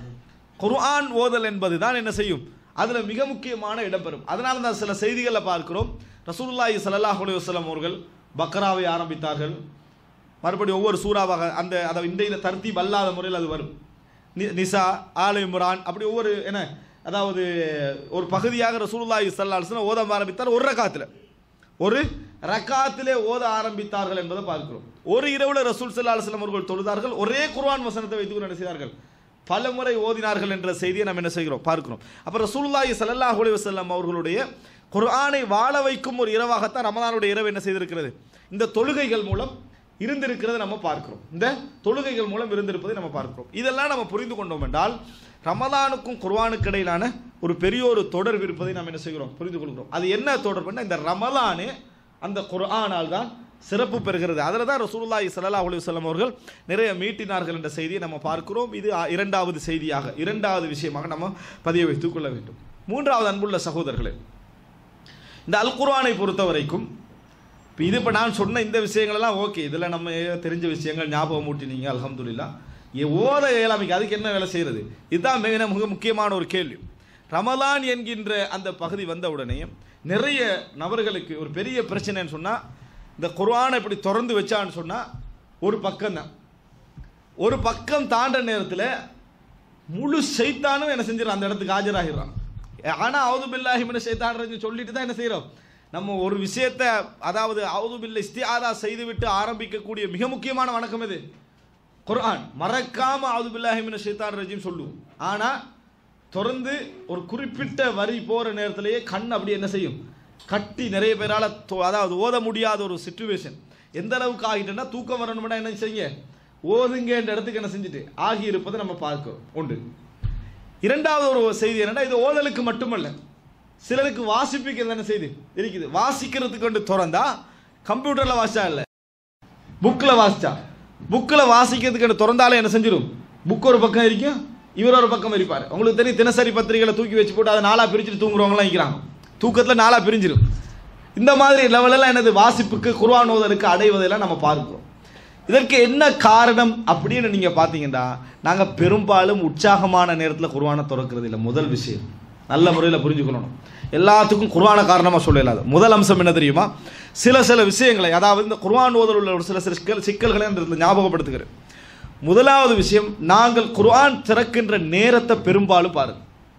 குர்ஆன் ஓதல் என்பது தான் என்ன செய்யும்? அதில் மிக முக்கியமான இடம் பெறும். அதனால தான் சில செய்திகளில் பார்க்கிறோம் ரசூலுல்லாஹி ஸல்லல்லாஹு அலைஹி வஸல்லம் அவர்கள் பக்ராவை ஆரம்பித்தார்கள். மறுபடியும் ஒவ்வொரு சூறாவாக அந்த அதை இன்றைய தர்த்தீப் அல்லாத முறையில் அது வரும். நிசா, ஆல இம்ரான், அப்படி ஒவ்வொரு என்ன அதாவது ஒரு பகுதியாக ரசூலுல்லாஹி ஸல்லல்லாஹு அலைஹி வஸல்லம் ஓத ஆரம்பித்தார். ஒரு ரக்காத்தில் ஒரு ரக்காத்திலே ஓத ஆரம்பித்தார்கள் என்பதை பார்க்கிறோம். ஒரு இரவுல ரசூல் ஸல்லல்லாஹு அலைஹி வஸல்லம் அவர்கள் தொழுதார்கள். ஒரே குர்ஆன் வசனத்தை வைத்து என்ன செய்தார்கள்? பல முறை ஓதினார்கள் என்ற செய்தியை நம்ம என்ன செய்கிறோம்? பார்க்கிறோம். அப்போ ரசூலுல்லாஹி ஸல்லல்லாஹு அலைஹி வஸல்லம் அவர்களுடைய குர்ஆனை வாழ வைக்கும் ஒரு இரவாகத்தான் ரமலானுடைய இரவு என்ன செய்திருக்கிறது? இந்த தொழுகைகள் மூலம் இருந்திருக்கிறது நம்ம பார்க்கிறோம். இந்த தொழுகைகள் மூலம் இருந்திருப்பதை நம்ம பார்க்கிறோம். இதெல்லாம் நம்ம புரிந்து கொண்டோம் என்றால் ரமலானுக்கும் குர்ஆனுக்கு இடையிலான ஒரு பெரிய ஒரு தொடர்பு இருப்பதை நாம் என்ன செய்கிறோம்? புரிந்து கொள்கிறோம். அது என்ன தொடர்புன்னா இந்த ரமலானே அந்த குர்ஆனால் தான் சிறப்பு பெறுகிறது. அதில் தான் ரசூலுல்லாஹி ஸல்லல்லாஹு அலைஹி வஸல்லம் அவர்கள் நிறைய மீட்டினார்கள் என்ற செய்தியை நம்ம பார்க்கிறோம். இது இரண்டாவது செய்தியாக இரண்டாவது விஷயமாக நம்ம பதிய வைத்துக் கொள்ள வேண்டும். மூன்றாவது அன்புள்ள சகோதரர்களே, இந்த அல் குர்ஆனை பொறுத்த வரைக்கும் இப்போ இது இப்போ நான் சொன்ன இந்த விஷயங்களெல்லாம் ஓகே, இதில் நம்ம தெரிஞ்ச விஷயங்கள் ஞாபகம் ஊட்டினீங்க, அல்ஹம்துலில்லாஹ். ஏ ஓத இயலாமைக்கு அதுக்கு என்ன வேலை செய்கிறது? இதுதான் மிக மிக முக்கியமான ஒரு கேள்வி. ரமலான் என்கின்ற அந்த பகுதி வந்த உடனே நிறைய நபர்களுக்கு ஒரு பெரிய பிரச்சனைன்னு சொன்னால், இந்த குர்ஆனை இப்படி திறந்து வச்சான்னு சொன்னால் ஒரு பக்கம் தான், ஒரு பக்கம் தாண்ட நேரத்தில் முழு ஷைத்தானும் என்ன செஞ்சிடறான்? அந்த இடத்துக்கு ஆஜராகிறான். ஆனால் அவுது பில்லாஹி மினஷ் ஷைத்தானிர் ரஜீம் சொல்லிட்டு தான் என்ன செய்கிறோம்? நம்ம ஒரு விஷயத்தை அதாவது அவுது பில் இஸ்திஆதா செய்துவிட்டு ஆரம்பிக்கக்கூடிய மிக முக்கியமான வணக்கம் இது குர்ஆன். மறக்காம அவுது பில்லாஹி மினஷ் ஷைத்தானிர் ரஜீம் சொல்லுவோம். ஆனால் தொடர்ந்து ஒரு குறிப்பிட்ட வரி போகிற நேரத்திலேயே கண் அப்படி என்ன செய்யும், கட்டி நிறைய பேரால் அதாவது ஓத முடியாத ஒரு சிச்சுவேஷன் எந்த அளவுக்கு ஆகிட்டேன்னா தூக்கம் வரணும்னா என்ன செய்யுங்க, ஓதுங்கன்ற இடத்துக்கு என்ன செஞ்சுட்டு ஆகி இருப்பதை நம்ம பார்க்கிறோம். உண்டு. இரண்டாவது ஒரு செய்தி என்னன்னா, இது ஓதலுக்கு மட்டுமல்ல, சிலருக்கு வாசிப்பிக்கிறது என்ன செய்தி இருக்குது. வாசிக்கிறதுக்கு கொண்டு திறந்தா கம்ப்யூட்டரில் வாசிச்சா இல்லை, புக்கில் வாசிச்சா, புக்கில் வாசிக்கிறதுக்கு திறந்தாலே என்ன செஞ்சிடும், புக் ஒரு பக்கம் இருக்கும், இவர் ஒரு பக்கம் இருப்பார். உங்களுக்கு தெரியும், தினசரி பத்திரிகைகளை தூக்கி வச்சு போட்டு அதை நாளாக பிரிச்சுட்டு தூங்குறவங்களாம் இருக்கிறாங்க. தூக்கத்தில் நாளாக பிரிஞ்சிடும். இந்த மாதிரி லெவலெல்லாம் என்னது வாசிப்புக்கு குர்ஆன் ஓதலுக்கு அடைவதெல்லாம் நம்ம பார்க்கிறோம். இதற்கு என்ன காரணம் அப்படின்னு நீங்கள் பார்த்தீங்கன்னா, நாங்கள் பெரும்பாலும் உற்சாகமான நேரத்தில் குர்ஆனை திறக்கிறது இல்லை. முதல் விஷயம் நல்ல முறையில் புரிஞ்சுக்கணும். எல்லாத்துக்கும் குர்ஆன காரணமாக சொல்லலாது. முதல் அம்சம் என்ன தெரியுமா, சில சில விஷயங்களை அதாவது இந்த குர்ஆன் ஓதல் உள்ள ஒரு சில சில சிக்கல் சிக்கல்களை அந்த இடத்துல ஞாபகப்படுத்துகிறேன். முதலாவது விஷயம், நாங்கள் குர்ஆன் திறக்கின்ற நேரத்தை பெரும்பாலும் பாருங்க,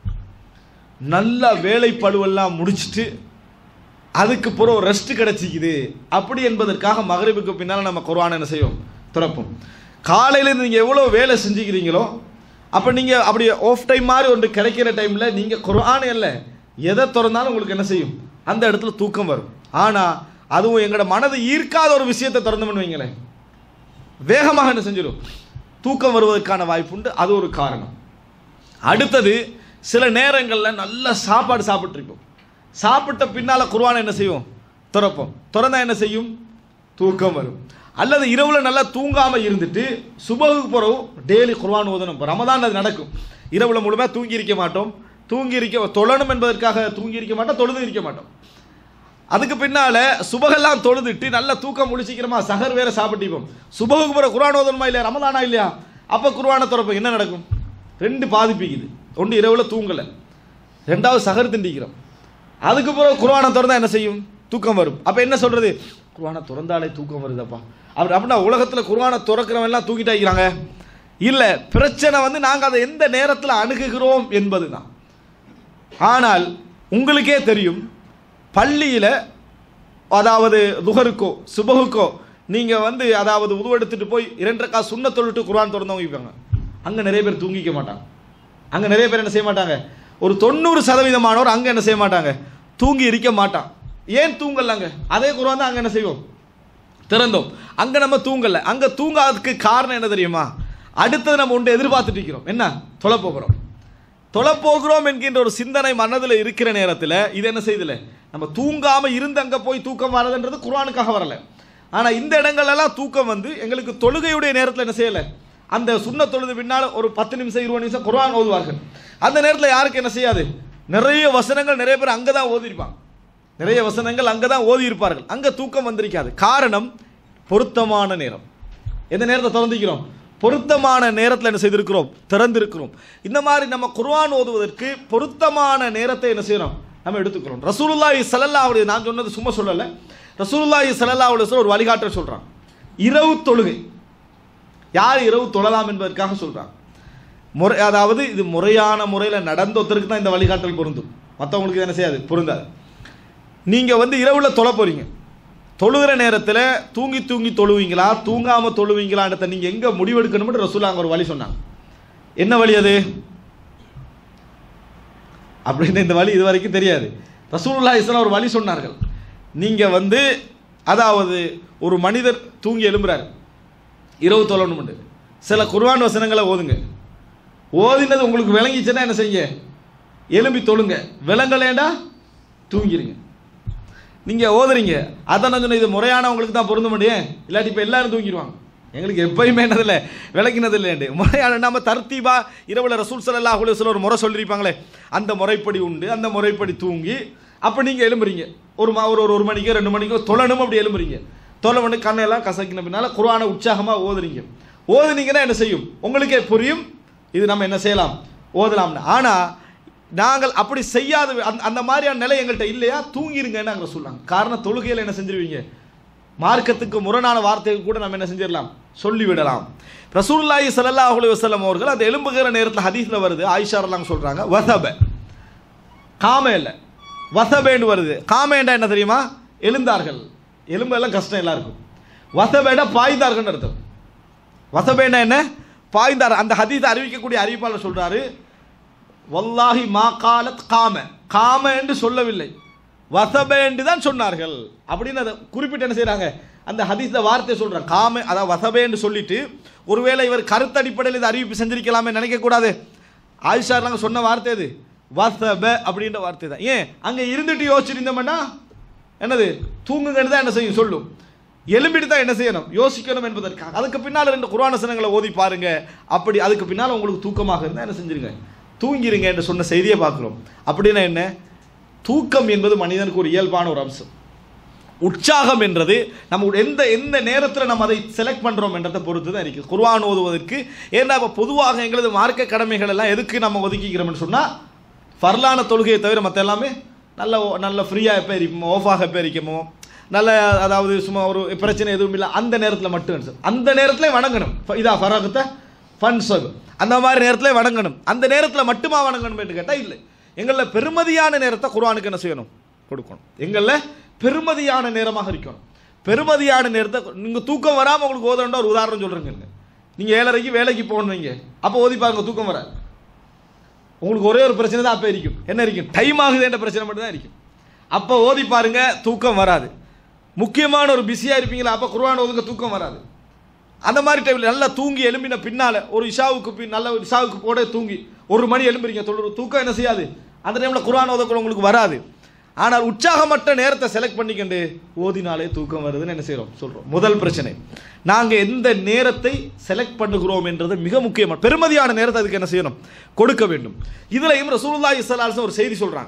நல்லா வேலை பழுவெல்லாம் முடிச்சுட்டு அதுக்கு பிறகு ஒரு ரெஸ்ட் கிடைச்சிக்குது அப்படி என்பதற்காக மகரிபுக்கு பின்னால் நம்ம குர்ஆனை என்ன செய்வோம், திறப்போம். காலையிலேருந்து நீங்கள் எவ்வளோ வேலை செஞ்சுக்கிறீங்களோ அப்போ நீங்கள் அப்படி ஆஃப் டைம் மாதிரி ஒன்று கிடைக்கிற டைமில் நீங்கள் குர்ஆன் இல்லை எதை திறந்தாலும் உங்களுக்கு என்ன செய்யும், அந்த இடத்துல தூக்கம் வரும். ஆனால் அதுவும் எங்களோட மனது ஈர்க்காத ஒரு விஷயத்தை திறந்தோம்னு வைங்களேன், வேகமாக என்ன செஞ்சிடும், தூக்கம் வருவதற்கான வாய்ப்பு உண்டு. அது ஒரு காரணம். அடுத்தது, சில நேரங்களில் நல்ல சாப்பாடு சாப்பிட்ருப்போம், சாப்பிட்ட பின்னால் குர்ஆனை என்ன செய்வோம், திறப்போம். திறந்தா என்ன செய்யும், தூக்கம் வரும். அல்லது இரவில் நல்லா தூங்காமல் இருந்துட்டு சுபகுக்கு பிறகு டெய்லி குர்ஆன் ஓதணும். ரமதான் அது நடக்கும். இரவில் முழுமையாக தூங்கி இருக்க மாட்டோம், தூங்கி இருக்க தொழணும் என்பதற்காக தூங்கி இருக்க மாட்டோம், தொழுது இருக்க மாட்டோம். அதுக்கு பின்னால் சுபகெல்லாம் தொழுதுட்டு நல்லா தூக்கம் முடிச்சிக்கிறோமா, சஹர் வேற சாப்பிட்டிப்போம், சுபகுக்கு பிறகு குர்ஆன் ஓதணுமா இல்லையா, ரமதானா இல்லையா, அப்போ குர்ஆனை திறப்போம். என்ன நடக்கும், ரெண்டு பாதிப்பிக்குது. ஒன்று இரவில் தூங்கலை, ரெண்டாவது சஹர் திண்டிக்கிறோம். அதுக்கு பிறகு குர்ஆனை திறந்தா என்ன செய்யும், தூக்கம் வரும். அப்போ என்ன சொல்றது, குர்ஆனை திறந்தாலே தூக்கம் வருதப்பா அப்படி அப்படின்னா உலகத்தில் குர்ஆனை திறக்கிறவன் எல்லாம் தூக்கிட்டு ஆகிறாங்க இல்லை. பிரச்சனை வந்து நாங்கள் அதை எந்த நேரத்தில் அணுகுகிறோம் என்பது தான். ஆனால் உங்களுக்கே தெரியும், பள்ளியில் அதாவது துஹருக்கோ சுபகுக்கோ நீங்கள் வந்து அதாவது உது எடுத்துட்டு போய் இரண்டரை கா சுண்ண தொழுட்டு குர்ஆன் திறந்தவங்க வைப்பாங்க. அங்கே நிறைய பேர் தூங்கிக்க மாட்டாங்க. அங்கே நிறைய பேர் என்ன செய்ய மாட்டாங்க, ஒரு தொண்ணூறு சதவீதமானவர் அங்கே என்ன செய்ய மாட்டாங்க, தூங்கி இருக்க மாட்டான். ஏன் தூங்கலாங்க, அதே குர்ஆன் தான் அங்கே என்ன செய்வோம், திறந்தோம். அங்கே நம்ம தூங்கலை. அங்கே தூங்காததுக்கு காரணம் என்ன தெரியுமா, அடுத்தது நம்ம ஒன்று எதிர்பார்த்துட்டு இருக்கிறோம். என்ன, தொலை போகிறோம் தொலை போகிறோம் என்கின்ற ஒரு சிந்தனை மனதில் இருக்கிற நேரத்தில் இது என்ன செய்யல, நம்ம தூங்காமல் இருந்து அங்கே போய் தூக்கம் வரதுன்றது குர்ஆனுக்காக வரலை. ஆனால் இந்த இடங்கள்லாம் தூக்கம் வந்து எங்களுக்கு தொழுகையுடைய நேரத்தில் என்ன செய்யலை, அந்த சுண்ண தொழுது பின்னால் ஒரு பத்து நிமிஷம் இருபது நிமிஷம் குர்ஆன் ஓதுவார்கள். அந்த நேரத்தில் யாருக்கு என்ன செய்யாது, நிறைய வசனங்கள் நிறைய பேர் அங்கே தான் ஓதிருப்பாங்க, நிறைய வசனங்கள் அங்கே தான் ஓதி இருப்பார்கள், அங்கே தூக்கம் வந்திருக்காது. காரணம் பொருத்தமான நேரம். எந்த நேரத்தை திறந்திருக்கிறோம், பொருத்தமான நேரத்தில் என்ன செய்திருக்கிறோம், திறந்திருக்கிறோம். இந்த மாதிரி நம்ம குர்ஆன் ஓதுவதற்கு பொருத்தமான நேரத்தை என்ன செய்யறோம், நம்ம எடுத்துக்கிறோம். ரசூலுல்லாஹி ஸல்லல்லாஹு அலைஹி, நான் சொன்னது சும்மா சொல்லலை, ரசூலுல்லாஹி ஸல்லல்லாஹு அலைஹி வஸல்லம் ஒரு வழிகாட்டல் சொல்றாங்க. இரவு தொழுகை யார் இரவு தொழலாம் என்பதற்காக சொல்றாங்க. முறை அதாவது இது முறையான முறையில் நடந்த ஒருத்தருக்கு தான் இந்த வழிகாட்டல் பொருந்தும், மற்றவங்களுக்கு என்ன செய்யாது, பொருந்தாது. நீங்கள் வந்து இரவில் தொலை போகிறீங்க, தொழுகிற நேரத்தில் தூங்கி தூங்கி தொழுவீங்களா தூங்காமல் தொழுவீங்களான்றத நீங்கள் எங்கே முடிவெடுக்கணும்னு ரசூலுல்லாஹ் ஒரு வழி சொன்னாங்க. என்ன வழி அது அப்படின்னு இந்த வழி இது வரைக்கும் தெரியாது. ரசூலுல்லாஹி ஸல்லல்லாஹு அலைஹி வஸல்லம் ஒரு வழி சொன்னார்கள். நீங்கள் வந்து அதாவது ஒரு மனிதர் தூங்கி எழும்புறாரு, இரவு தொழணும்னு சில குர்ஆன் வசனங்களை ஓதுங்க. ஓதினது உங்களுக்கு விளங்கிச்சுன்னா என்ன செய்யுங்க, எலும்பி தொழுங்க. விளங்கலேண்டா தூங்கிடுங்க. நீங்கள் ஓதுறீங்க, அதான் நான் சொன்ன இது முறையானவங்களுக்கு தான் பொருந்த முடியும், இல்லாட்டி இப்போ எல்லாரும் தூங்கிடுவாங்க. எங்களுக்கு எப்பயுமே என்னதில்லை விளக்கினது இல்லைண்டு. முறையான நம்ம தர்த்தீபா இரவில் ரசூல் ஸல்லல்லாஹு அலைஹி வஸல்லம் ஒரு முறை சொல்லியிருப்பாங்களே, அந்த முறைப்படி உண்டு, அந்த முறைப்படி தூங்கி அப்போ நீங்கள் எழும்புறீங்க. ஒரு ஒரு ஒரு மணிக்கோ ரெண்டு மணிக்கோ தொழணும், அப்படி எழும்புறீங்க. தொலை பண்ணி கண்ணெல்லாம் கசக்கின பின்னால் குர்ஆனை உற்சாகமாக ஓதுறீங்க. ஓதுனீங்கன்னா என்ன செய்யும், உங்களுக்கே புரியும் இது நம்ம என்ன செய்யலாம், ஓதலாம்னு. ஆனால் நாங்கள் அப்படி செய்யாத அந்த மாதிரியான நிலை எங்கள்கிட்ட இல்லையா, தூங்கிருங்கன்னு நாங்கள் சொல்லலாம். காரணம் தொழுகையில் என்ன செஞ்சிருவீங்க, மார்க்கத்துக்கு முரணான வார்த்தைகள் கூட நம்ம என்ன செஞ்சிடலாம், சொல்லிவிடலாம். ரசூலுல்லாஹி ஸல்லல்லாஹு அலைஹி வஸல்லம் அவர்கள் அந்த எழும்புகிற நேரத்தில் ஹதீஸில் வருது, ஆயிஷா ரலியல்லாஹு சொல்கிறாங்க, வதப காம இல்லை வசபேண்டு வருது. காமேண்டா என்ன தெரியுமா? எழுந்தார்கள். எலும்பெல்லாம் கஷ்டம் எல்லாருக்கும். வசபேண்டா பாய்ந்தார்கள் அர்த்தம். வசபேண்டா என்ன? பாய்ந்தார். அந்த ஹதீஸை அறிவிக்கக்கூடிய அறிவிப்பாளர் சொல்றாரு, வல்லாஹி மா காலத் காம, காம என்று சொல்லவில்லை, வசபே என்று தான் சொன்னார்கள் அப்படின்னு அதை குறிப்பிட்டு என்ன செய்யறாங்க, அந்த ஹதீஸ்ல வார்த்தை சொல்றாங்க. காம அதாவது வசபே என்று சொல்லிட்டு ஒருவேளை இவர் கருத்து அடிப்படையில் இது அறிவிப்பு செஞ்சிருக்கலாமே நினைக்க கூடாது. ஆயிஷா நாங்க சொன்ன வார்த்தை இது வசப அப்படின்ற வார்த்தை தான். ஏன் அங்க இருந்துட்டு யோசிச்சிருந்தோம்னா என்னது தூங்குங்கன்னு தான் என்ன செய்யும் சொல்லும். எலும்பிட்டு தான் என்ன செய்யணும் யோசிக்கணும் என்பதற்காக. அதுக்கு பின்னால் ரெண்டு குர்ஆன் வசனங்களை ஓதி பாருங்க. அப்படி அதுக்கு பின்னால் உங்களுக்கு தூக்கமாக இருந்தால் என்ன செஞ்சிருங்க, தூங்கிருங்க என்று சொன்ன செய்தியை பார்க்கிறோம். அப்படின்னா என்ன, தூக்கம் என்பது மனிதனுக்கு ஒரு இயல்பான ஒரு அம்சம். உற்சாகம் என்றது நம்ம எந்த எந்த நேரத்தில் நம்ம அதை செலக்ட் பண்ணுறோம் என்றதை பொறுத்து தான் இருக்குது. குர்ஆன் ஓதுவதற்கு ஏன்னா இப்போ பொதுவாக எங்களது மார்க்க கடமைகள் எல்லாம் எதுக்கு நம்ம ஒதுக்கிக்கிறோம்னு சொன்னால், ஃபர்லான தொழுகையை தவிர மற்ற எல்லாமே நல்ல நல்ல ஃப்ரீயாக எப்போ இருப்போமோ, ஓஃபாக எப்போ இருக்கமோ, நல்ல அதாவது சும்மா ஒரு பிரச்சனை எதுவும் இல்லை அந்த நேரத்தில் மட்டும் அந்த நேரத்தில் வணங்கணும். இதா ஃபராகத்தை ஃபன்சப் அந்த மாதிரி நேரத்தில் வணங்கணும். அந்த நேரத்தில் மட்டுமா வணங்கணும் என்று கேட்டால் இல்லை. எங்களில் பெருமதியான நேரத்தை குர்ஆனுக்கு என்ன செய்யணும், கொடுக்கணும். எங்களில் பெருமதியான நேரமாக இருக்கணும். பெருமதியான நேரத்தை நீங்கள் தூக்கம் வராமல் உங்களுக்கு ஓதணுன்ற ஒரு உதாரணம் சொல்கிறேங்க. நீங்கள் ஏழரைக்கு வேலைக்கு போகணுங்க, அப்போ ஓதி பாருங்க, தூக்கம் வராது. உங்களுக்கு ஒரே ஒரு பிரச்சனை தான் அப்போ இருக்கும். என்ன இருக்கும், டைம் ஆகுது என்ற பிரச்சனை மட்டும் தான் இருக்கும். அப்போ ஓதி பாருங்க, தூக்கம் வராது. முக்கியமான ஒரு பிஸியாக இருப்பீங்களா, அப்போ குர்ஆன் ஓதுங்க, தூக்கம் வராது. அந்த மாதிரி டைமில் நல்லா தூங்கி எழும்பின பின்னால் ஒரு இஷாவுக்கு பின் நல்ல ஒரு இஷாவுக்கு போட தூங்கி ஒரு மணி எழும்புறீங்க, தொழுற தூக்கம் என்ன செய்யாது, அந்த டைமில் குர்ஆன் ஓதக்கூட உங்களுக்கு வராது. ஆனால் உற்சாகமற்ற நேரத்தை செலக்ட் பண்ணிக்கண்டு ஓதினாலே தூக்கம் வருதுன்னு என்ன செய்கிறோம் சொல்கிறோம். முதல் பிரச்சனை, நாங்கள் எந்த நேரத்தை செலக்ட் பண்ணுகிறோம் என்றது மிக முக்கியமான பெருமதியான நேரத்தை அதுக்கு என்ன செய்யணும், கொடுக்க வேண்டும். இதுலையும் ரசூலுல்லாஹி ஸல்லல்லாஹு அலைஹி வஸல்லம் ஒரு செய்தி சொல்கிறாங்க,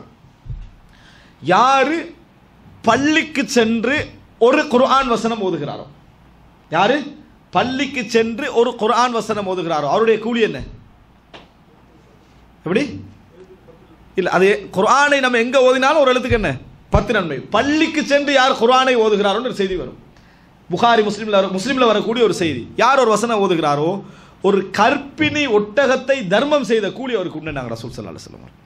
யாரு பள்ளிக்கு சென்று ஒரு குர்ஆன் வசனம் ஓதுகிறாரோ, யாரு பள்ளிக்கு சென்று ஒரு குர்ஆன் வசனம் ஓதுகிறாரோ அவருடைய கூலி என்ன? எப்படி இல்லை, அது குர்ஆனை நம்ம எங்கே ஓதினாலும் ஒரு எழுத்துக்கு என்ன பத்து நன்மை. பள்ளிக்கு சென்று யார் குர்ஆனை ஓதுகிறாரோன்னு ஒரு செய்தி வரும். புகாரி முஸ்லீமில் முஸ்லீமில் வரக்கூடிய ஒரு செய்தி, யார் ஒரு வசனம் ஓதுகிறாரோ ஒரு கற்பிணி ஒட்டகத்தை தர்மம் செய்த கூலி அவருக்கு உண்டு நாங்கள் ரசூல் ஸல்லல்லாஹு அலைஹி வஸல்லம்.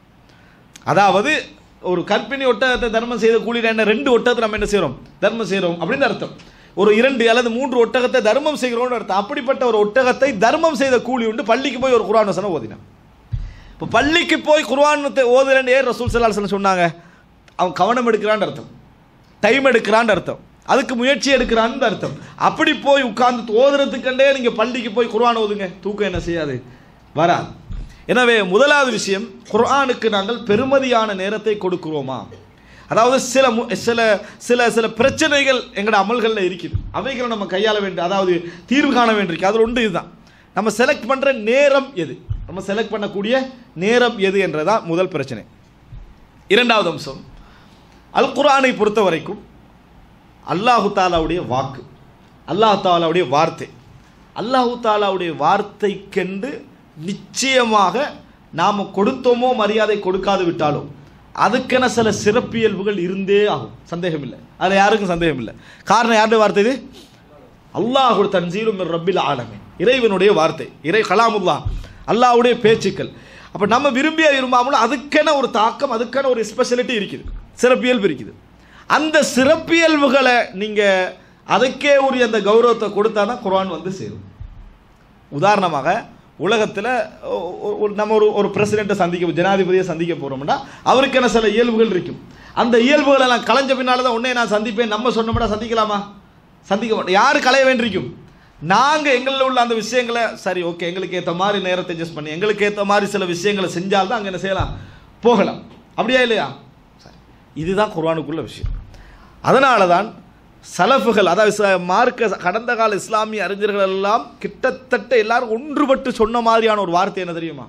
அதாவது ஒரு கற்பிணி ஒட்டகத்தை தர்மம் செய்த கூலி என்ன, ரெண்டு ஒட்டகத்தை நம்ம என்ன செய்கிறோம் தர்மம் செய்கிறோம் அப்படின்னு அர்த்தம். ஒரு இரண்டு அல்லது மூன்று ஒட்டகத்தை தர்மம் செய்கிறோம்னு அர்த்தம். அப்படிப்பட்ட ஒரு ஒட்டகத்தை தர்மம் செய்த கூலி உண்டு பள்ளிக்கு போய் ஒரு குர்ஆன் வசனம் ஓதினான். இப்போ பள்ளிக்கு போய் குர்ஆனத்தை ஓதுறேன்னு ஏன் ரசூல் ஸல்லல்லாஹு அலைஹி வஸல்லம் சொன்னாங்க, அவன் கவனம் எடுக்கிறான்னு அர்த்தம், டைம் எடுக்கிறான்னு அர்த்தம், அதுக்கு முயற்சி எடுக்கிறான்னு அர்த்தம். அப்படி போய் உட்கார்ந்து ஓதுறதுக்கண்டே நீங்கள் பள்ளிக்கு போய் குர்ஆன் ஓதுங்க, தூக்கம் என்ன செய்யாது, வராது. எனவே முதலாவது விஷயம், குர்ஆனுக்கு நாங்கள் பெருமதியான நேரத்தை கொடுக்கிறோமா. அதாவது சில சில சில சில பிரச்சனைகள் எங்களோட அமல்களில் இருக்குது, அவைகளை நம்ம கையாள வேண்டும், அதாவது தீர்வு காண வேண்டியிருக்கு. அதில் ஒன்று இதுதான், நம்ம செலக்ட் பண்ணுற நேரம் எது, நம்ம செலக்ட் பண்ணக்கூடிய நேரம் எது என்றதான் முதல் பிரச்சனை. இரண்டாவது அம்சம், அல் குர்ஆனை பொறுத்த வரைக்கும் அல்லாஹு தாலாவுடைய வாக்கு, அல்லாஹு தாலாவுடைய வார்த்தை, அல்லாஹு தாலாவுடைய வார்த்தைக்கென்று நிச்சயமாக நாம் கொடுத்தோமோ மரியாதை கொடுக்காது விட்டாலும் அதுக்கென சில சிறப்பியல்புகள் இருந்தே ஆகும், சந்தேகம் இல்லை, அதில் யாருக்கும் சந்தேகம் இல்லை. காரணம் யாருடைய வார்த்தை இது, அல்லாஹு தன்சீலும் மிர் ரப்பில் ஆலமீன், இறைவனுடைய வார்த்தை, இறை கலாமுல்லாஹ், அல்லாஹ்வுடைய பேச்சுக்கள். அப்போ நம்ம விரும்பிய விரும்பாமலும் அதுக்கென ஒரு தாக்கம், அதுக்கென ஒரு ஸ்பெஷாலிட்டி இருக்குது, சிறப்பியல்பு இருக்குது. அந்த சிறப்பியல்புகளை நீங்கள் அதுக்கே உரிய அந்த கௌரவத்தை கொடுத்தா தான் குர்ஆன் வந்து சேரும். உதாரணமாக உலகத்தில் நம்ம ஒரு ஒரு பிரசிடெண்ட்டை சந்திக்க, ஜனாதிபதியை சந்திக்க போகிறோம்னா அவருக்கென சில இயல்புகள் இருக்கும். அந்த இயல்புகளை நான் களைஞ்ச பின்னால் தான் உடனே நான் சந்திப்பேன் நம்ம சொன்னோம்னா சந்திக்கலாமா, சந்திக்க மாட்டோம். யார் களைய வேண்டியிருக்கும், நாங்கள் எங்களில் உள்ள அந்த விஷயங்களை சரி ஓகே எங்களுக்கு ஏற்ற மாதிரி நேரத்தை அட்ஜஸ்ட் பண்ணி எங்களுக்கு ஏற்ற மாதிரி சில விஷயங்களை செஞ்சால்தான் அங்கே என்ன செய்யலாம், போகலாம். அப்படியா இல்லையா? சரி, இதுதான் குர்ஆனுக்குள்ள விஷயம். அதனால தான் சலஃபுகள், அதாவது மார்க்க கடந்த கால இஸ்லாமிய அறிஞர்கள் எல்லாம் கிட்டத்தட்ட எல்லாரும் ஒன்றுபட்டு சொன்ன மாதிரியான ஒரு வார்த்தை என்ன தெரியுமா,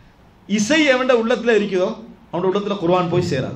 இசை எவண்ட உள்ளத்தில் இருக்குதோ அவனோட உள்ளத்தில் குர்ஆன் போய் சேராது.